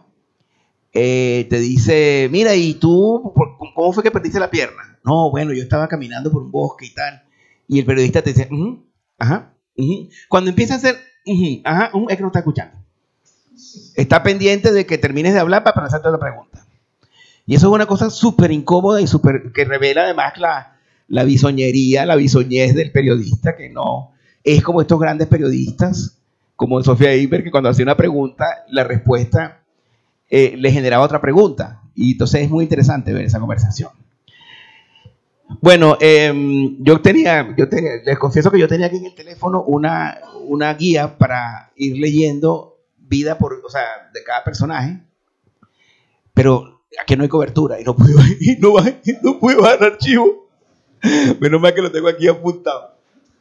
eh, te dice, mira, ¿y tú cómo fue que perdiste la pierna? No, bueno, yo estaba caminando por un bosque y tal. Y el periodista te dice, uh-huh, ajá, uh-huh. Cuando empieza a hacer, uh-huh, ajá, uh-huh, es que no está escuchando. Está pendiente de que termines de hablar para hacerte la pregunta. Y eso es una cosa súper incómoda y súper que revela además la, la bisoñería, la bisoñez del periodista, que no es como estos grandes periodistas, como Sofía Inver, que cuando hacía una pregunta, la respuesta eh, le generaba otra pregunta. Y entonces es muy interesante ver esa conversación. Bueno, eh, yo tenía, yo tenía, les confieso que yo tenía aquí en el teléfono una, una guía para ir leyendo vida por, o sea, de cada personaje, pero aquí no hay cobertura y no puedo, y no, no puedo bajar archivo. Menos mal que lo tengo aquí apuntado.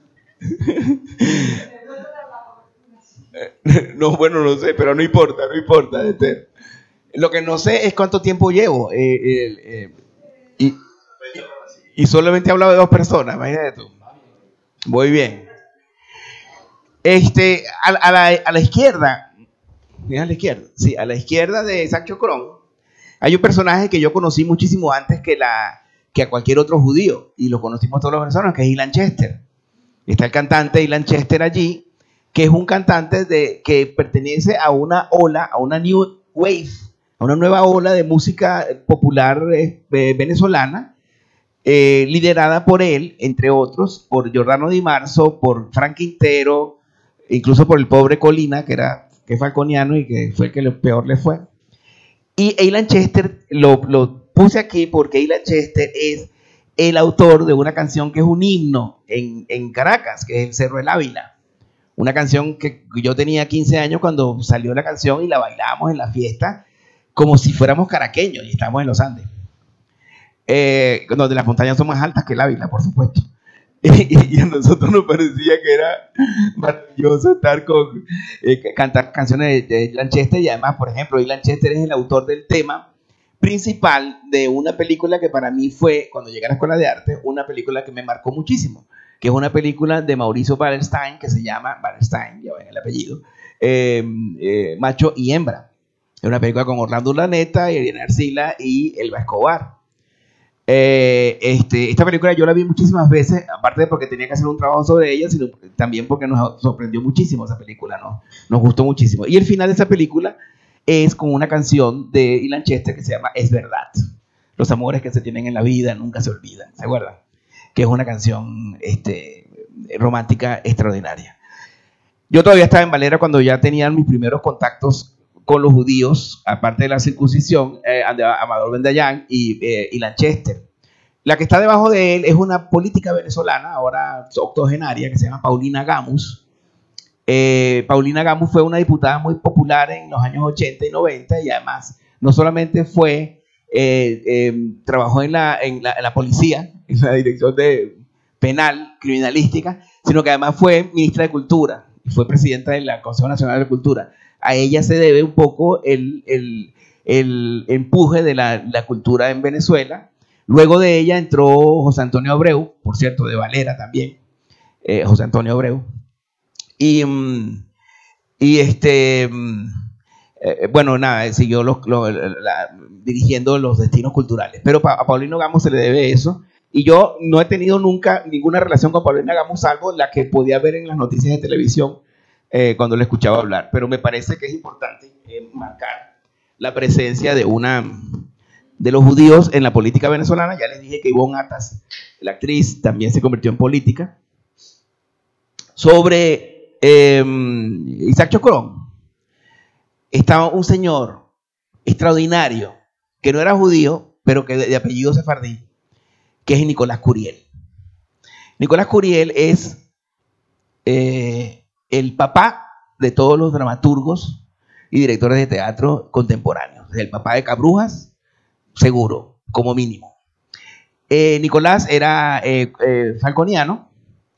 No, bueno, no sé, pero no importa, no importa. Este, lo que no sé es cuánto tiempo llevo. Eh, eh, eh, y, y solamente he hablado de dos personas, imagínate tú. Muy bien. Este, a, a, la, a la izquierda, a la izquierda, sí, a la izquierda de Sancho Cron, hay un personaje que yo conocí muchísimo antes que, la, que a cualquier otro judío, y lo conocimos todos los venezolanos, que es Ilan Chester. Está el cantante Ilan Chester allí, que es un cantante de, que pertenece a una ola, a una new wave, a una nueva ola de música popular eh, venezolana, eh, liderada por él, entre otros, por Giordano Di Marzo, por Frank Quintero, incluso por el pobre Colina, que era que es falconiano y que fue el que lo peor le fue. Y Ilan Chester lo, lo puse aquí porque Ilan Chester es el autor de una canción que es un himno en, en Caracas, que es el Cerro del Ávila. Una canción que yo tenía quince años cuando salió la canción y la bailábamos en la fiesta como si fuéramos caraqueños y estábamos en los Andes. Eh, donde las montañas son más altas que el Ávila, por supuesto. Y, y a nosotros nos parecía que era maravilloso estar con eh, cantar canciones de, de Ilan Chester, y además, por ejemplo, Ilan Chester es el autor del tema principal de una película que para mí fue, cuando llegué a la Escuela de Arte, una película que me marcó muchísimo, que es una película de Mauricio Wallerstein que se llama Wallerstein, ya ven el apellido, eh, eh, Macho y Hembra. Es una película con Orlando Urdaneta, Irene Arcila y Elba Escobar. Eh, este, esta película yo la vi muchísimas veces, aparte de porque tenía que hacer un trabajo sobre ella, sino también porque nos sorprendió muchísimo esa película, ¿no? Nos gustó muchísimo. Y el final de esa película es con una canción de Ilan Chester que se llama Es Verdad. Los amores que se tienen en la vida nunca se olvidan, ¿se acuerdan? Que es una canción este, romántica extraordinaria. Yo todavía estaba en Valera cuando ya tenían mis primeros contactos con los judíos, aparte de la circuncisión, eh, Amador Bendayán y eh, Ilan Chester. La que está debajo de él es una política venezolana, ahora octogenaria, que se llama Paulina Gamus. Eh, Paulina Gamus fue una diputada muy popular en los años ochenta y noventa, y además no solamente fue, eh, eh, trabajó en la, en, la, en la policía, en la dirección de penal, criminalística, sino que además fue ministra de Cultura, y fue presidenta del Consejo Nacional de Cultura. A ella se debe un poco el, el, el empuje de la, la cultura en Venezuela. Luego de ella entró José Antonio Abreu, por cierto, de Valera también, eh, José Antonio Abreu. Y, y este, eh, bueno, nada, siguió los, los, la, dirigiendo los destinos culturales. Pero pa, a Paulino Gamus se le debe eso. Y yo no he tenido nunca ninguna relación con Paulina Gamus, salvo la que podía ver en las noticias de televisión, Eh, cuando le escuchaba hablar, pero me parece que es importante eh, marcar la presencia de una de los judíos en la política venezolana. Ya les dije que Ivonne Atas, la actriz, también se convirtió en política. Sobre eh, Isaac Chocrón, estaba un señor extraordinario que no era judío, pero que de, de apellido sefardí, que es Nicolás Curiel. Nicolás Curiel es eh, el papá de todos los dramaturgos y directores de teatro contemporáneos. El papá de Cabrujas, seguro, como mínimo. Eh, Nicolás era eh, eh, falconiano,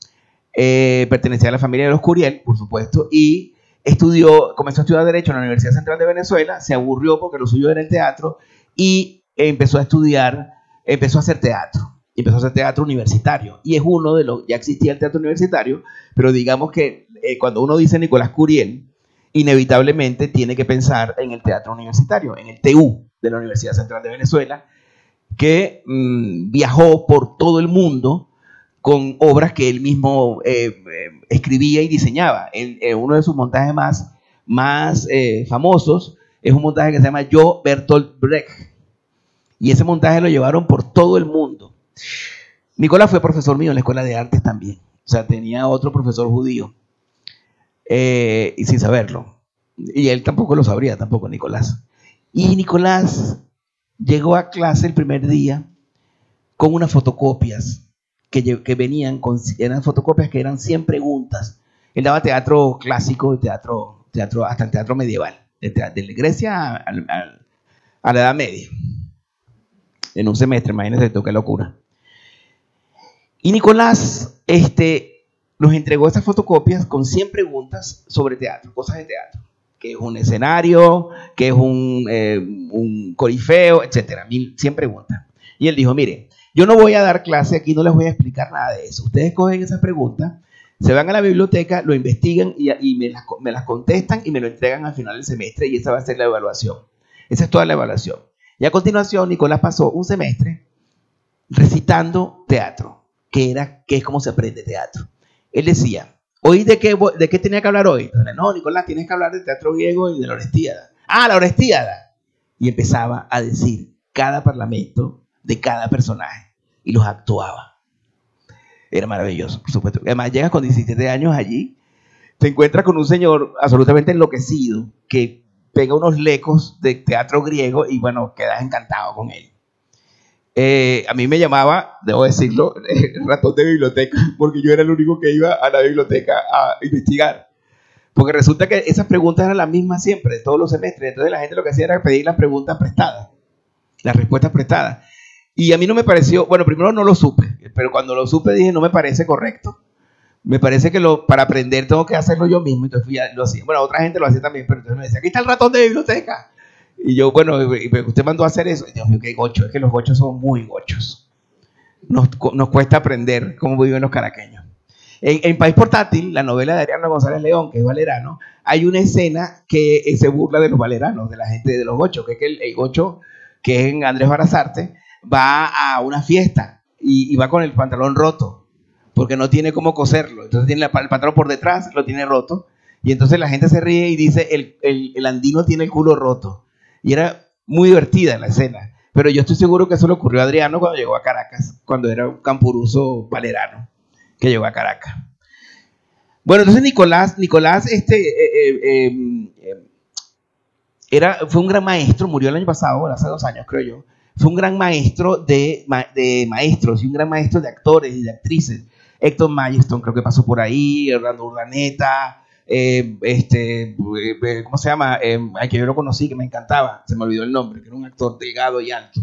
eh, pertenecía a la familia de los Curiel, por supuesto, y estudió, comenzó a estudiar Derecho en la Universidad Central de Venezuela, se aburrió porque lo suyo era el teatro, y empezó a estudiar, empezó a hacer teatro. Empezó a hacer teatro universitario, y es uno de los, ya existía el teatro universitario, pero digamos que eh, cuando uno dice Nicolás Curiel, inevitablemente tiene que pensar en el teatro universitario, en el T U de la Universidad Central de Venezuela, que mmm, viajó por todo el mundo con obras que él mismo eh, eh, escribía y diseñaba. El, eh, uno de sus montajes más, más eh, famosos es un montaje que se llama Yo, Bertolt Brecht, y ese montaje lo llevaron por todo el mundo. Nicolás fue profesor mío en la Escuela de Artes también, o sea, tenía otro profesor judío, eh, y sin saberlo, y él tampoco lo sabría, tampoco Nicolás. Y Nicolás llegó a clase el primer día con unas fotocopias que, que venían, con, eran fotocopias que eran cien preguntas. Él daba teatro clásico, teatro, teatro hasta el teatro medieval, de, de Grecia a, a, a la Edad Media, en un semestre, imagínense esto, qué locura. Y Nicolás este, nos entregó esas fotocopias con cien preguntas sobre teatro, cosas de teatro, que es un escenario, que es un, eh, un corifeo, etcétera, cien preguntas. Y él dijo, mire, yo no voy a dar clase aquí, no les voy a explicar nada de eso. Ustedes cogen esas preguntas, Se van a la biblioteca, lo investigan y, y me, las, me las contestan y me lo entregan al final del semestre y esa va a ser la evaluación. Esa es toda la evaluación. Y a continuación, Nicolás pasó un semestre recitando teatro, que, era, que es como se aprende teatro. Él decía, ¿hoy de qué, de qué tenía que hablar hoy? No, Nicolás, tienes que hablar de teatro griego y de la Orestíada. ¡Ah, la Orestíada! Y empezaba a decir cada parlamento de cada personaje y los actuaba. Era maravilloso, por supuesto. Además, llegas con diecisiete años allí, te encuentras con un señor absolutamente enloquecido que pega unos lecos de teatro griego y, bueno, quedas encantado con él. Eh, a mí me llamaba, debo decirlo, el ratón de biblioteca, porque yo era el único que iba a la biblioteca a investigar. Porque resulta que esas preguntas eran las mismas siempre, de todos los semestres. Entonces la gente lo que hacía era pedir las preguntas prestadas, las respuestas prestadas. Y a mí no me pareció, bueno, primero no lo supe, pero cuando lo supe dije, no me parece correcto. Me parece que lo, para aprender tengo que hacerlo yo mismo. Entonces fui a, lo hacía. Bueno, otra gente lo hacía también, pero entonces me decía, aquí está el ratón de biblioteca. Y yo, bueno, usted mandó a hacer eso. Dios mío, qué gocho, es que los gochos son muy gochos. Nos, nos cuesta aprender cómo viven los caraqueños. En, en País Portátil, la novela de Adriano González León, que es valerano, hay una escena que se burla de los valeranos, de la gente de los gochos, que es que el, el gocho, que es en Andrés Barazarte, va a una fiesta y, y va con el pantalón roto, porque no tiene cómo coserlo. Entonces tiene la, el pantalón por detrás, lo tiene roto, y entonces la gente se ríe y dice, el, el, el andino tiene el culo roto. Y era muy divertida la escena. Pero yo estoy seguro que eso le ocurrió a Adriano cuando llegó a Caracas, cuando era un campuruso valerano que llegó a Caracas. Bueno, entonces Nicolás, Nicolás este, eh, eh, eh, era, fue un gran maestro, murió el año pasado, hace dos años creo yo. Fue un gran maestro de, de maestros y un gran maestro de actores y de actrices. Héctor Majeston creo que pasó por ahí, Hernando Urdaneta, eh, este, eh, ¿cómo se llama? Eh, ay, que yo lo conocí, que me encantaba, se me olvidó el nombre, que era un actor delgado y alto.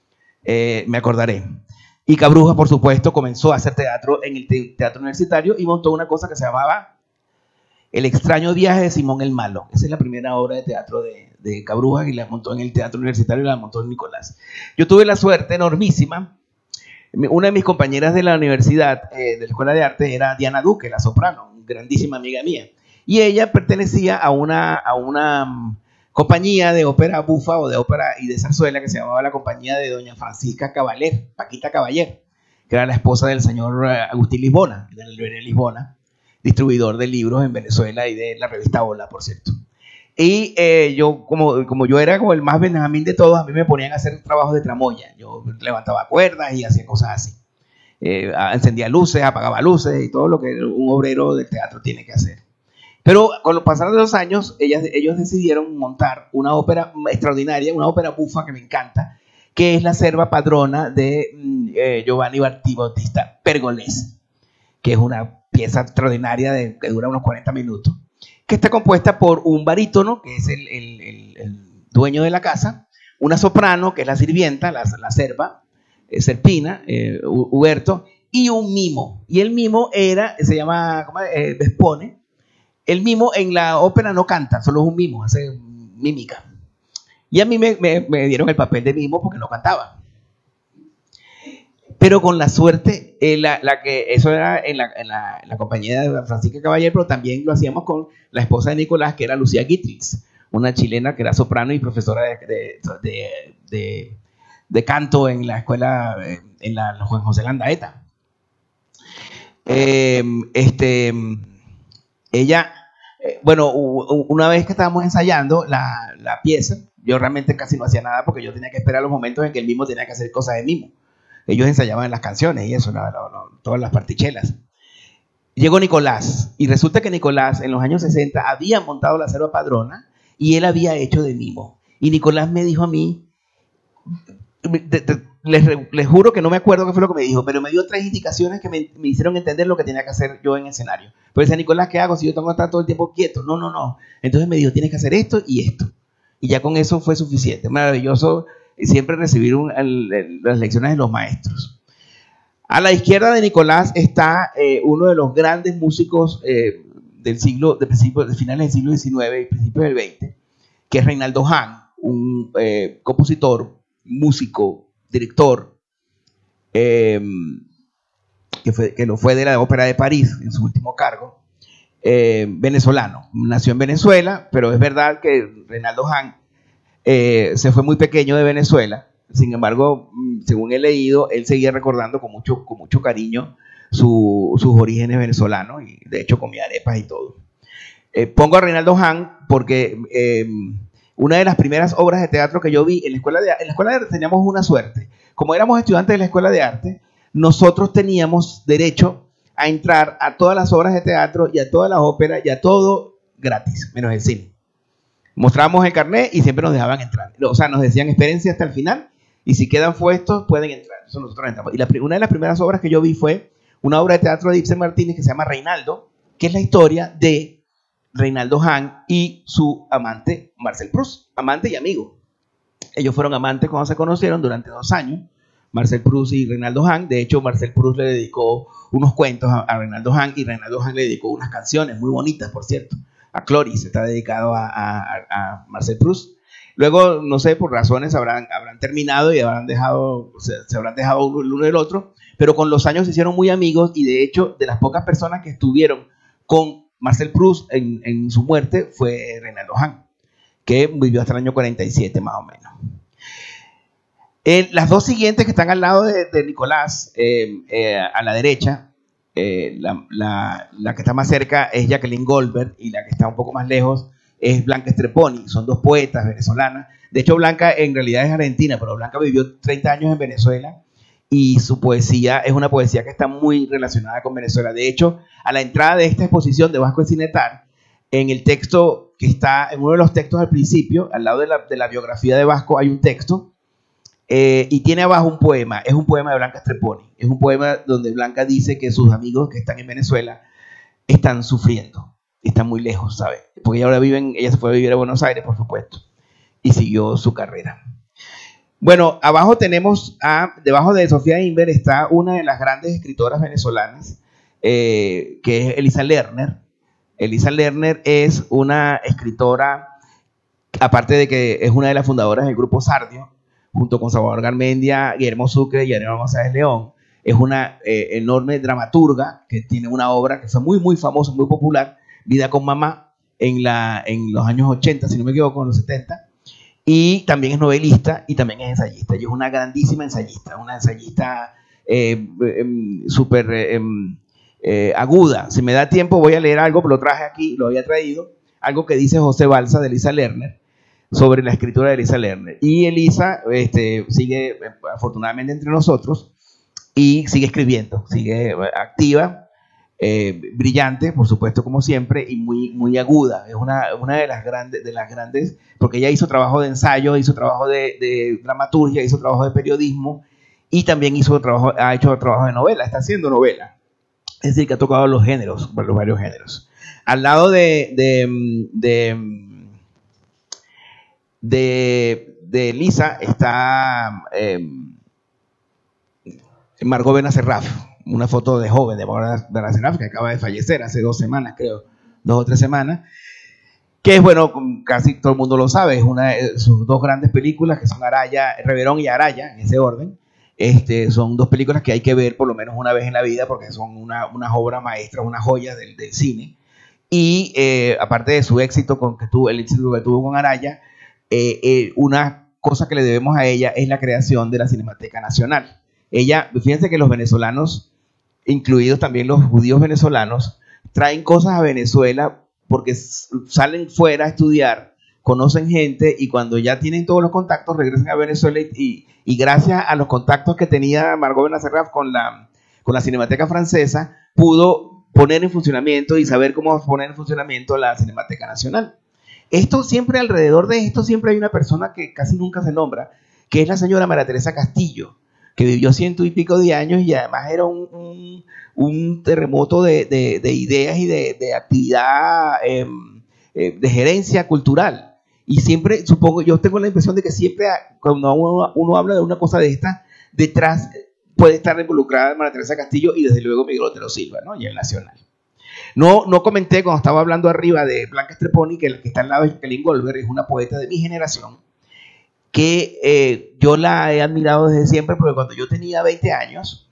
Eh, me acordaré. Y Cabruja, por supuesto, comenzó a hacer teatro en el te teatro universitario y montó una cosa que se llamaba El extraño viaje de Simón el Malo. Esa es la primera obra de teatro de, de Cabruja y la montó en el teatro universitario y la montó en Nicolás. Yo tuve la suerte enormísima. Una de mis compañeras de la universidad, eh, de la Escuela de Arte, era Diana Duque, la soprano, una grandísima amiga mía. Y ella pertenecía a una, a una um, compañía de ópera bufa o de ópera y de zarzuela que se llamaba la compañía de doña Francisca Caballer, Paquita Caballer, que era la esposa del señor Agustín Lisbona, de la librería Lisbona, distribuidor de libros en Venezuela y de la revista Hola, por cierto. Y eh, yo, como, como yo era como el más benjamín de todos, a mí me ponían a hacer trabajos de tramoya. Yo levantaba cuerdas y hacía cosas así. Eh, encendía luces, apagaba luces y todo lo que un obrero del teatro tiene que hacer. Pero con los pasar de los años, ellas, ellos decidieron montar una ópera extraordinaria, una ópera bufa que me encanta, que es la serva padrona de eh, Giovanni Battista Pergolesi, que es una pieza extraordinaria de, que dura unos cuarenta minutos, que está compuesta por un barítono, que es el, el, el, el dueño de la casa, una soprano, que es la sirvienta, la, la serva, eh, Serpina, eh, Huberto, y un mimo. Y el mimo era, se llama, ¿cómo es? Eh, Vespone. El mimo en la ópera no canta, solo es un mimo, hace mímica. Y a mí me, me, me dieron el papel de mimo porque no cantaba. Pero con la suerte, eh, la, la que, eso era en la, en, la, en la compañía de Francisca Caballer, pero también lo hacíamos con la esposa de Nicolás, que era Lucía Guitrix, una chilena que era soprano y profesora de, de, de, de, de canto en la escuela, en la Juan José Landaeta. Eh, este, ella, eh, bueno, una vez que estábamos ensayando la, la pieza, yo realmente casi no hacía nada porque yo tenía que esperar los momentos en que el mimo tenía que hacer cosas de mimo. Ellos ensayaban las canciones y eso, no, no, no, todas las partichelas. Llegó Nicolás y resulta que Nicolás en los años sesenta había montado la serva padrona y él había hecho de mimo. Y Nicolás me dijo a mí, te, te, les, les juro que no me acuerdo qué fue lo que me dijo, pero me dio tres indicaciones que me, me hicieron entender lo que tenía que hacer yo en el escenario. Pero decía, Nicolás, ¿qué hago si yo tengo que estar todo el tiempo quieto? No, no, no. Entonces me dijo, tienes que hacer esto y esto. Y ya con eso fue suficiente. Maravilloso siempre recibir un, el, el, las lecciones de los maestros. A la izquierda de Nicolás está eh, uno de los grandes músicos eh, del siglo, de, principio, de finales del siglo diecinueve y principios del veinte, que es Reinaldo Hahn, un eh, compositor, músico, director, eh, que, fue, que lo fue de la Ópera de París en su último cargo, eh, venezolano. Nació en Venezuela, pero es verdad que Reinaldo Hahn eh, se fue muy pequeño de Venezuela. Sin embargo, según he leído, él seguía recordando con mucho, con mucho cariño su, sus orígenes venezolanos y de hecho comía arepas y todo. Eh, pongo a Reinaldo Hahn porque eh, una de las primeras obras de teatro que yo vi en la escuela de, en la escuela de arte teníamos una suerte. Como éramos estudiantes de la escuela de arte, nosotros teníamos derecho a entrar a todas las obras de teatro y a todas las óperas y a todo gratis, menos el cine. Mostrábamos el carnet y siempre nos dejaban entrar. O sea, nos decían espérense hasta el final y si quedan puestos pueden entrar. Eso nosotros entramos. Y la, una de las primeras obras que yo vi fue una obra de teatro de Ibsen Martínez que se llama Reinaldo, que es la historia de Reinaldo Hahn y su amante Marcel Proust, amante y amigo. Ellos fueron amantes cuando se conocieron durante dos años, Marcel Proust y Reinaldo Hahn. De hecho, Marcel Proust le dedicó unos cuentos a, a Reinaldo Hahn y Reinaldo Hahn le dedicó unas canciones muy bonitas, por cierto. A Cloris está dedicado a, a, a Marcel Proust. Luego, no sé, por razones habrán, habrán terminado y habrán dejado, se, se habrán dejado el uno del otro, pero con los años se hicieron muy amigos y de hecho, de las pocas personas que estuvieron con Marcel Proust en, en su muerte fue Reinaldo Hahn, que vivió hasta el año cuarenta y siete más o menos. Eh, las dos siguientes que están al lado de, de Nicolás, eh, eh, a la derecha, eh, la, la, la que está más cerca es Jacqueline Goldberg y la que está un poco más lejos es Blanca Streponi. Son dos poetas venezolanas. De hecho, Blanca en realidad es argentina, pero Blanca vivió treinta años en Venezuela y su poesía es una poesía que está muy relacionada con Venezuela. De hecho, a la entrada de esta exposición de Vasco Encinetar, en el texto que está, en uno de los textos al principio, al lado de la, de la biografía de Vasco, hay un texto eh, y tiene abajo un poema. Es un poema de Blanca Streponi. Es un poema donde Blanca dice que sus amigos que están en Venezuela están sufriendo, están muy lejos, ¿sabes? Porque ella ahora vive en, ella se fue a vivir a Buenos Aires, por supuesto, y siguió su carrera. Bueno, abajo tenemos, a, debajo de Sofía Inver está una de las grandes escritoras venezolanas, eh, que es Elisa Lerner. Elisa Lerner es una escritora, aparte de que es una de las fundadoras del Grupo Sardio, junto con Salvador Garmendia, Guillermo Sucre y Aníbal González León. Es una eh, enorme dramaturga que tiene una obra que fue muy, muy famosa, muy popular, Vida con Mamá, en, la, en los años ochenta, si no me equivoco, en los setenta. Y también es novelista y también es ensayista. Ella es una grandísima ensayista, una ensayista eh, eh, súper eh, eh, aguda. Si me da tiempo voy a leer algo, pero lo traje aquí, lo había traído, algo que dice José Balsa de Elisa Lerner, sobre la escritura de Elisa Lerner. Y Elisa este, sigue afortunadamente entre nosotros y sigue escribiendo, sigue activa, eh, brillante, por supuesto, como siempre, y muy, muy aguda. Es una, una de, las grandes, de las grandes, porque ella hizo trabajo de ensayo, hizo trabajo de, de dramaturgia, hizo trabajo de periodismo y también hizo trabajo, ha hecho trabajo de novela, está haciendo novela. Es decir, que ha tocado los géneros, los varios géneros. Al lado de... de, de De, de Elisa está eh, Margot Benacerraf, una foto de joven de Margot Benacerraf que acaba de fallecer hace dos semanas, creo, dos o tres semanas, que es, bueno, casi todo el mundo lo sabe, es una de sus dos grandes películas que son Araya, Reverón y Araya, en ese orden. Este, son dos películas que hay que ver por lo menos una vez en la vida porque son una, unas obras maestras, unas joyas del, del cine. Y eh, aparte de su éxito, con que tuvo, el éxito que tuvo con Araya, Eh, eh, una cosa que le debemos a ella es la creación de la Cinemateca Nacional. Ella, fíjense que los venezolanos, incluidos también los judíos venezolanos, traen cosas a Venezuela porque salen fuera a estudiar, conocen gente y cuando ya tienen todos los contactos regresan a Venezuela y, y gracias a los contactos que tenía Margot Benacerraf con la, con la Cinemateca Francesa, pudo poner en funcionamiento y saber cómo poner en funcionamiento la Cinemateca Nacional. Esto siempre, alrededor de esto, siempre hay una persona que casi nunca se nombra, que es la señora María Teresa Castillo, que vivió ciento y pico de años y además era un, un, un terremoto de, de, de ideas y de, de actividad, eh, eh, de gerencia cultural. Y siempre, supongo, yo tengo la impresión de que siempre, cuando uno, uno habla de una cosa de esta, detrás puede estar involucrada María Teresa Castillo y desde luego Miguel Otero Silva, ¿no? Y el Nacional. No, no comenté cuando estaba hablando arriba de Blanca Streponi que la que está al lado de Jacqueline Goldberg es una poeta de mi generación que eh, yo la he admirado desde siempre porque cuando yo tenía veinte años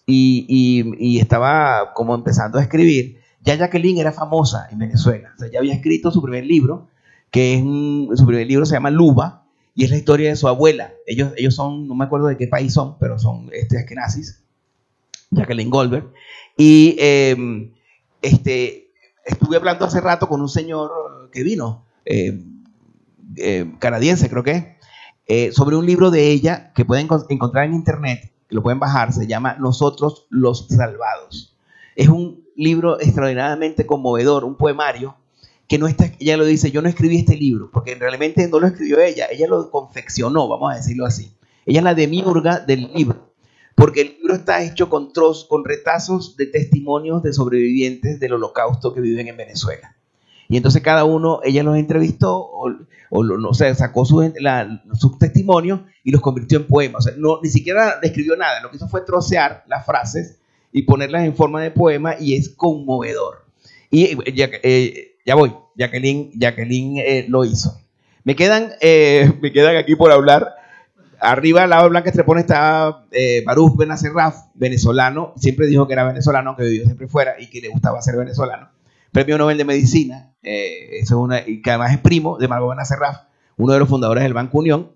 y, y, y estaba como empezando a escribir, ya Jacqueline era famosa en Venezuela. O sea, ya había escrito su primer libro, que es un, su primer libro se llama Luba, y es la historia de su abuela. Ellos, ellos son, no me acuerdo de qué país son, pero son este, askenazis, Jacqueline Goldberg. Y eh, este, estuve hablando hace rato con un señor que vino, eh, eh, canadiense creo que es, eh, sobre un libro de ella que pueden encontrar en internet, que lo pueden bajar, se llama Nosotros los Salvados. Es un libro extraordinariamente conmovedor, un poemario, que no está, ella lo dice, yo no escribí este libro, porque realmente no lo escribió ella, ella lo confeccionó, vamos a decirlo así. Ella es la demiurga del libro, porque el libro está hecho con, troz, con retazos de testimonios de sobrevivientes del holocausto que viven en Venezuela. Y entonces cada uno, ella los entrevistó, o, o no sé, sacó sus su testimonios y los convirtió en poemas. O sea, no, ni siquiera escribió nada, lo que hizo fue trocear las frases y ponerlas en forma de poema, y es conmovedor. Y ya, eh, ya voy, Jacqueline, Jacqueline eh, lo hizo. Me quedan, eh, me quedan aquí por hablar. Arriba, al lado de Blanca Estrepón, está eh, Baruch Benacerraf, venezolano. Siempre dijo que era venezolano, aunque vivió siempre fuera, y que le gustaba ser venezolano. Premio Nobel de Medicina, eh, eso es una, y que además es primo de Margot Benacerraf, uno de los fundadores del Banco Unión.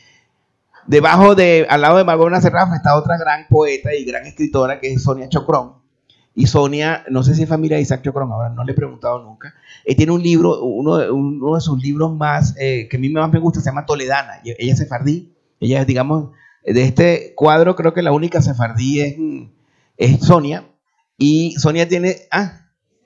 Debajo de, al lado de Margot Benacerraf está otra gran poeta y gran escritora, que es Sonia Chocrón. Y Sonia, no sé si es familia de Isaac Chocrón, ahora no le he preguntado nunca. Eh, tiene un libro, uno, uno de sus libros más, eh, que a mí más me gusta, se llama Toledana. Ella es sefardí. Ella es, digamos, de este cuadro, creo que la única sefardí es, es Sonia. Y Sonia tiene, ah,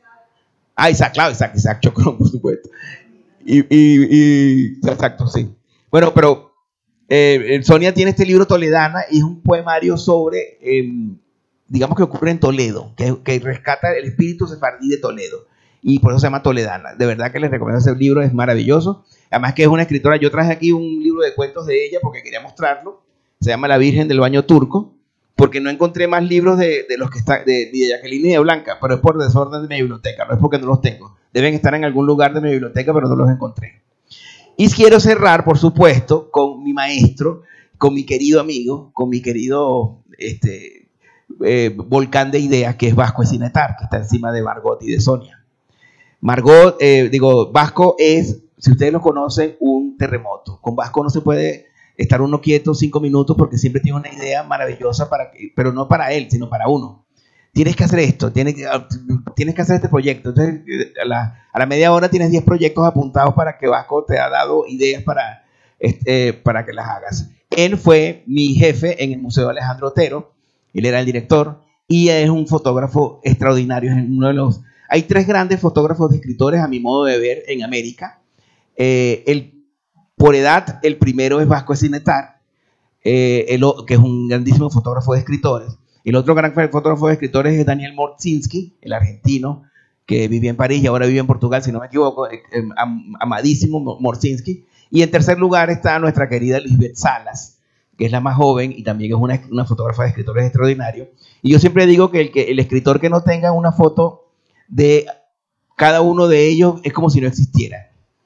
ah Isaac, claro, Isaac, Isaac Chocrón, por supuesto. Y, y, y exacto, sí. Bueno, pero eh, Sonia tiene este libro Toledana, y es un poemario sobre, eh, digamos que ocurre en Toledo, que, que rescata el espíritu sefardí de Toledo. Y por eso se llama Toledana. De verdad que les recomiendo ese libro, es maravilloso. Además que es una escritora, yo traje aquí un libro de cuentos de ella porque quería mostrarlo. Se llama La Virgen del Baño Turco, porque no encontré más libros de, de los que están, de, ni de Jacqueline ni de Blanca, pero es por desorden de mi biblioteca, no es porque no los tengo. Deben estar en algún lugar de mi biblioteca, pero no los encontré. Y quiero cerrar, por supuesto, con mi maestro, con mi querido amigo, con mi querido este, eh, volcán de ideas, que es Vasco Ezinetar, que está encima de Margot y de Sonia. Margot, eh, digo, Vasco es, si ustedes lo conocen, un terremoto. Con Vasco no se puede estar uno quieto cinco minutos porque siempre tiene una idea maravillosa, para que, pero no para él, sino para uno. Tienes que hacer esto, tienes que, tienes que hacer este proyecto. Entonces, a la, a la media hora tienes diez proyectos apuntados para que Vasco te ha dado ideas para, este, para que las hagas. Él fue mi jefe en el Museo Alejandro Otero, él era el director, y es un fotógrafo extraordinario, es uno de los... Hay tres grandes fotógrafos de escritores, a mi modo de ver, en América. Eh, el, por edad, el primero es Vasco Ezinetar, eh, el, que es un grandísimo fotógrafo de escritores. El otro gran fotógrafo de escritores es Daniel Morszynski, el argentino, que vivía en París y ahora vive en Portugal, si no me equivoco, eh, eh, am, amadísimo Morszynski. Y en tercer lugar está nuestra querida Lisbeth Salas, que es la más joven y también es una, una fotógrafa de escritores extraordinario. Y yo siempre digo que el, que el escritor que no tenga una foto de cada uno de ellos es como si no existiera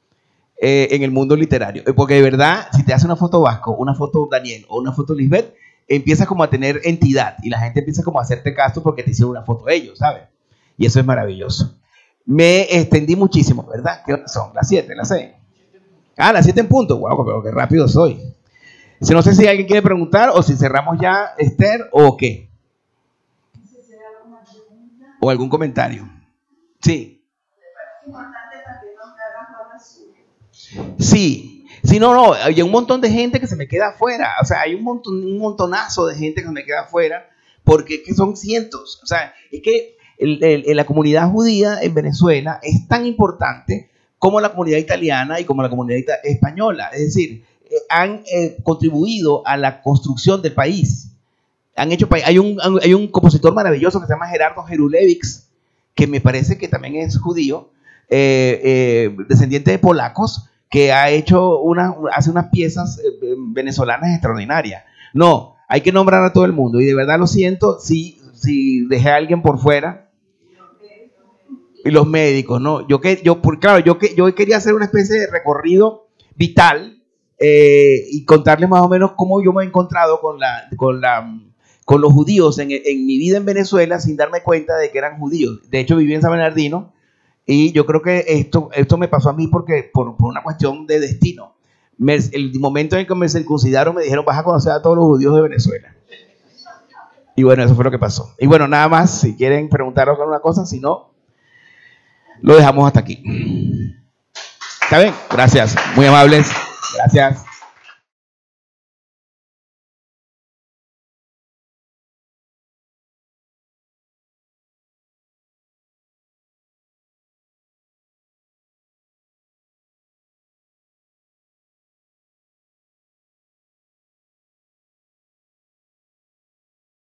eh, en el mundo literario, porque de verdad, si te hace una foto Vasco, una foto Daniel o una foto Lisbeth, empiezas como a tener entidad y la gente empieza como a hacerte caso porque te hicieron una foto de ellos, ¿sabes? Y eso es maravilloso. Me extendí muchísimo, ¿verdad? ¿Qué horas son? ¿Las siete? ¿Las seis? Ah, las siete en punto. Wow, pero qué rápido soy. No sé si alguien quiere preguntar o si cerramos ya, Esther, o qué. O algún comentario. Sí. Sí, sí, no, no, hay un montón de gente que se me queda afuera, o sea, hay un montón, un montonazo de gente que se me queda afuera, porque que son cientos, o sea, es que el, el, la comunidad judía en Venezuela es tan importante como la comunidad italiana y como la comunidad española, es decir, eh, han eh, contribuido a la construcción del país. Han hecho, hay, un, hay un compositor maravilloso que se llama Gerardo Jerulewicz, que me parece que también es judío, eh, eh, descendiente de polacos, que ha hecho una, hace unas piezas eh, venezolanas extraordinarias. No, hay que nombrar a todo el mundo, y de verdad lo siento si, si dejé a alguien por fuera. Y los médicos, ¿no? Yo, que, yo, por, claro, yo, que, yo quería hacer una especie de recorrido vital eh, y contarles más o menos cómo yo me he encontrado con la... Con la con los judíos en, en mi vida en Venezuela sin darme cuenta de que eran judíos. De hecho, viví en San Bernardino y yo creo que esto, esto me pasó a mí porque por, por una cuestión de destino. Me, el momento en que me circuncidaron me dijeron, vas a conocer a todos los judíos de Venezuela. Y bueno, eso fue lo que pasó. Y bueno, nada más, si quieren preguntar alguna cosa, si no, lo dejamos hasta aquí. ¿Está bien? Gracias, muy amables. Gracias.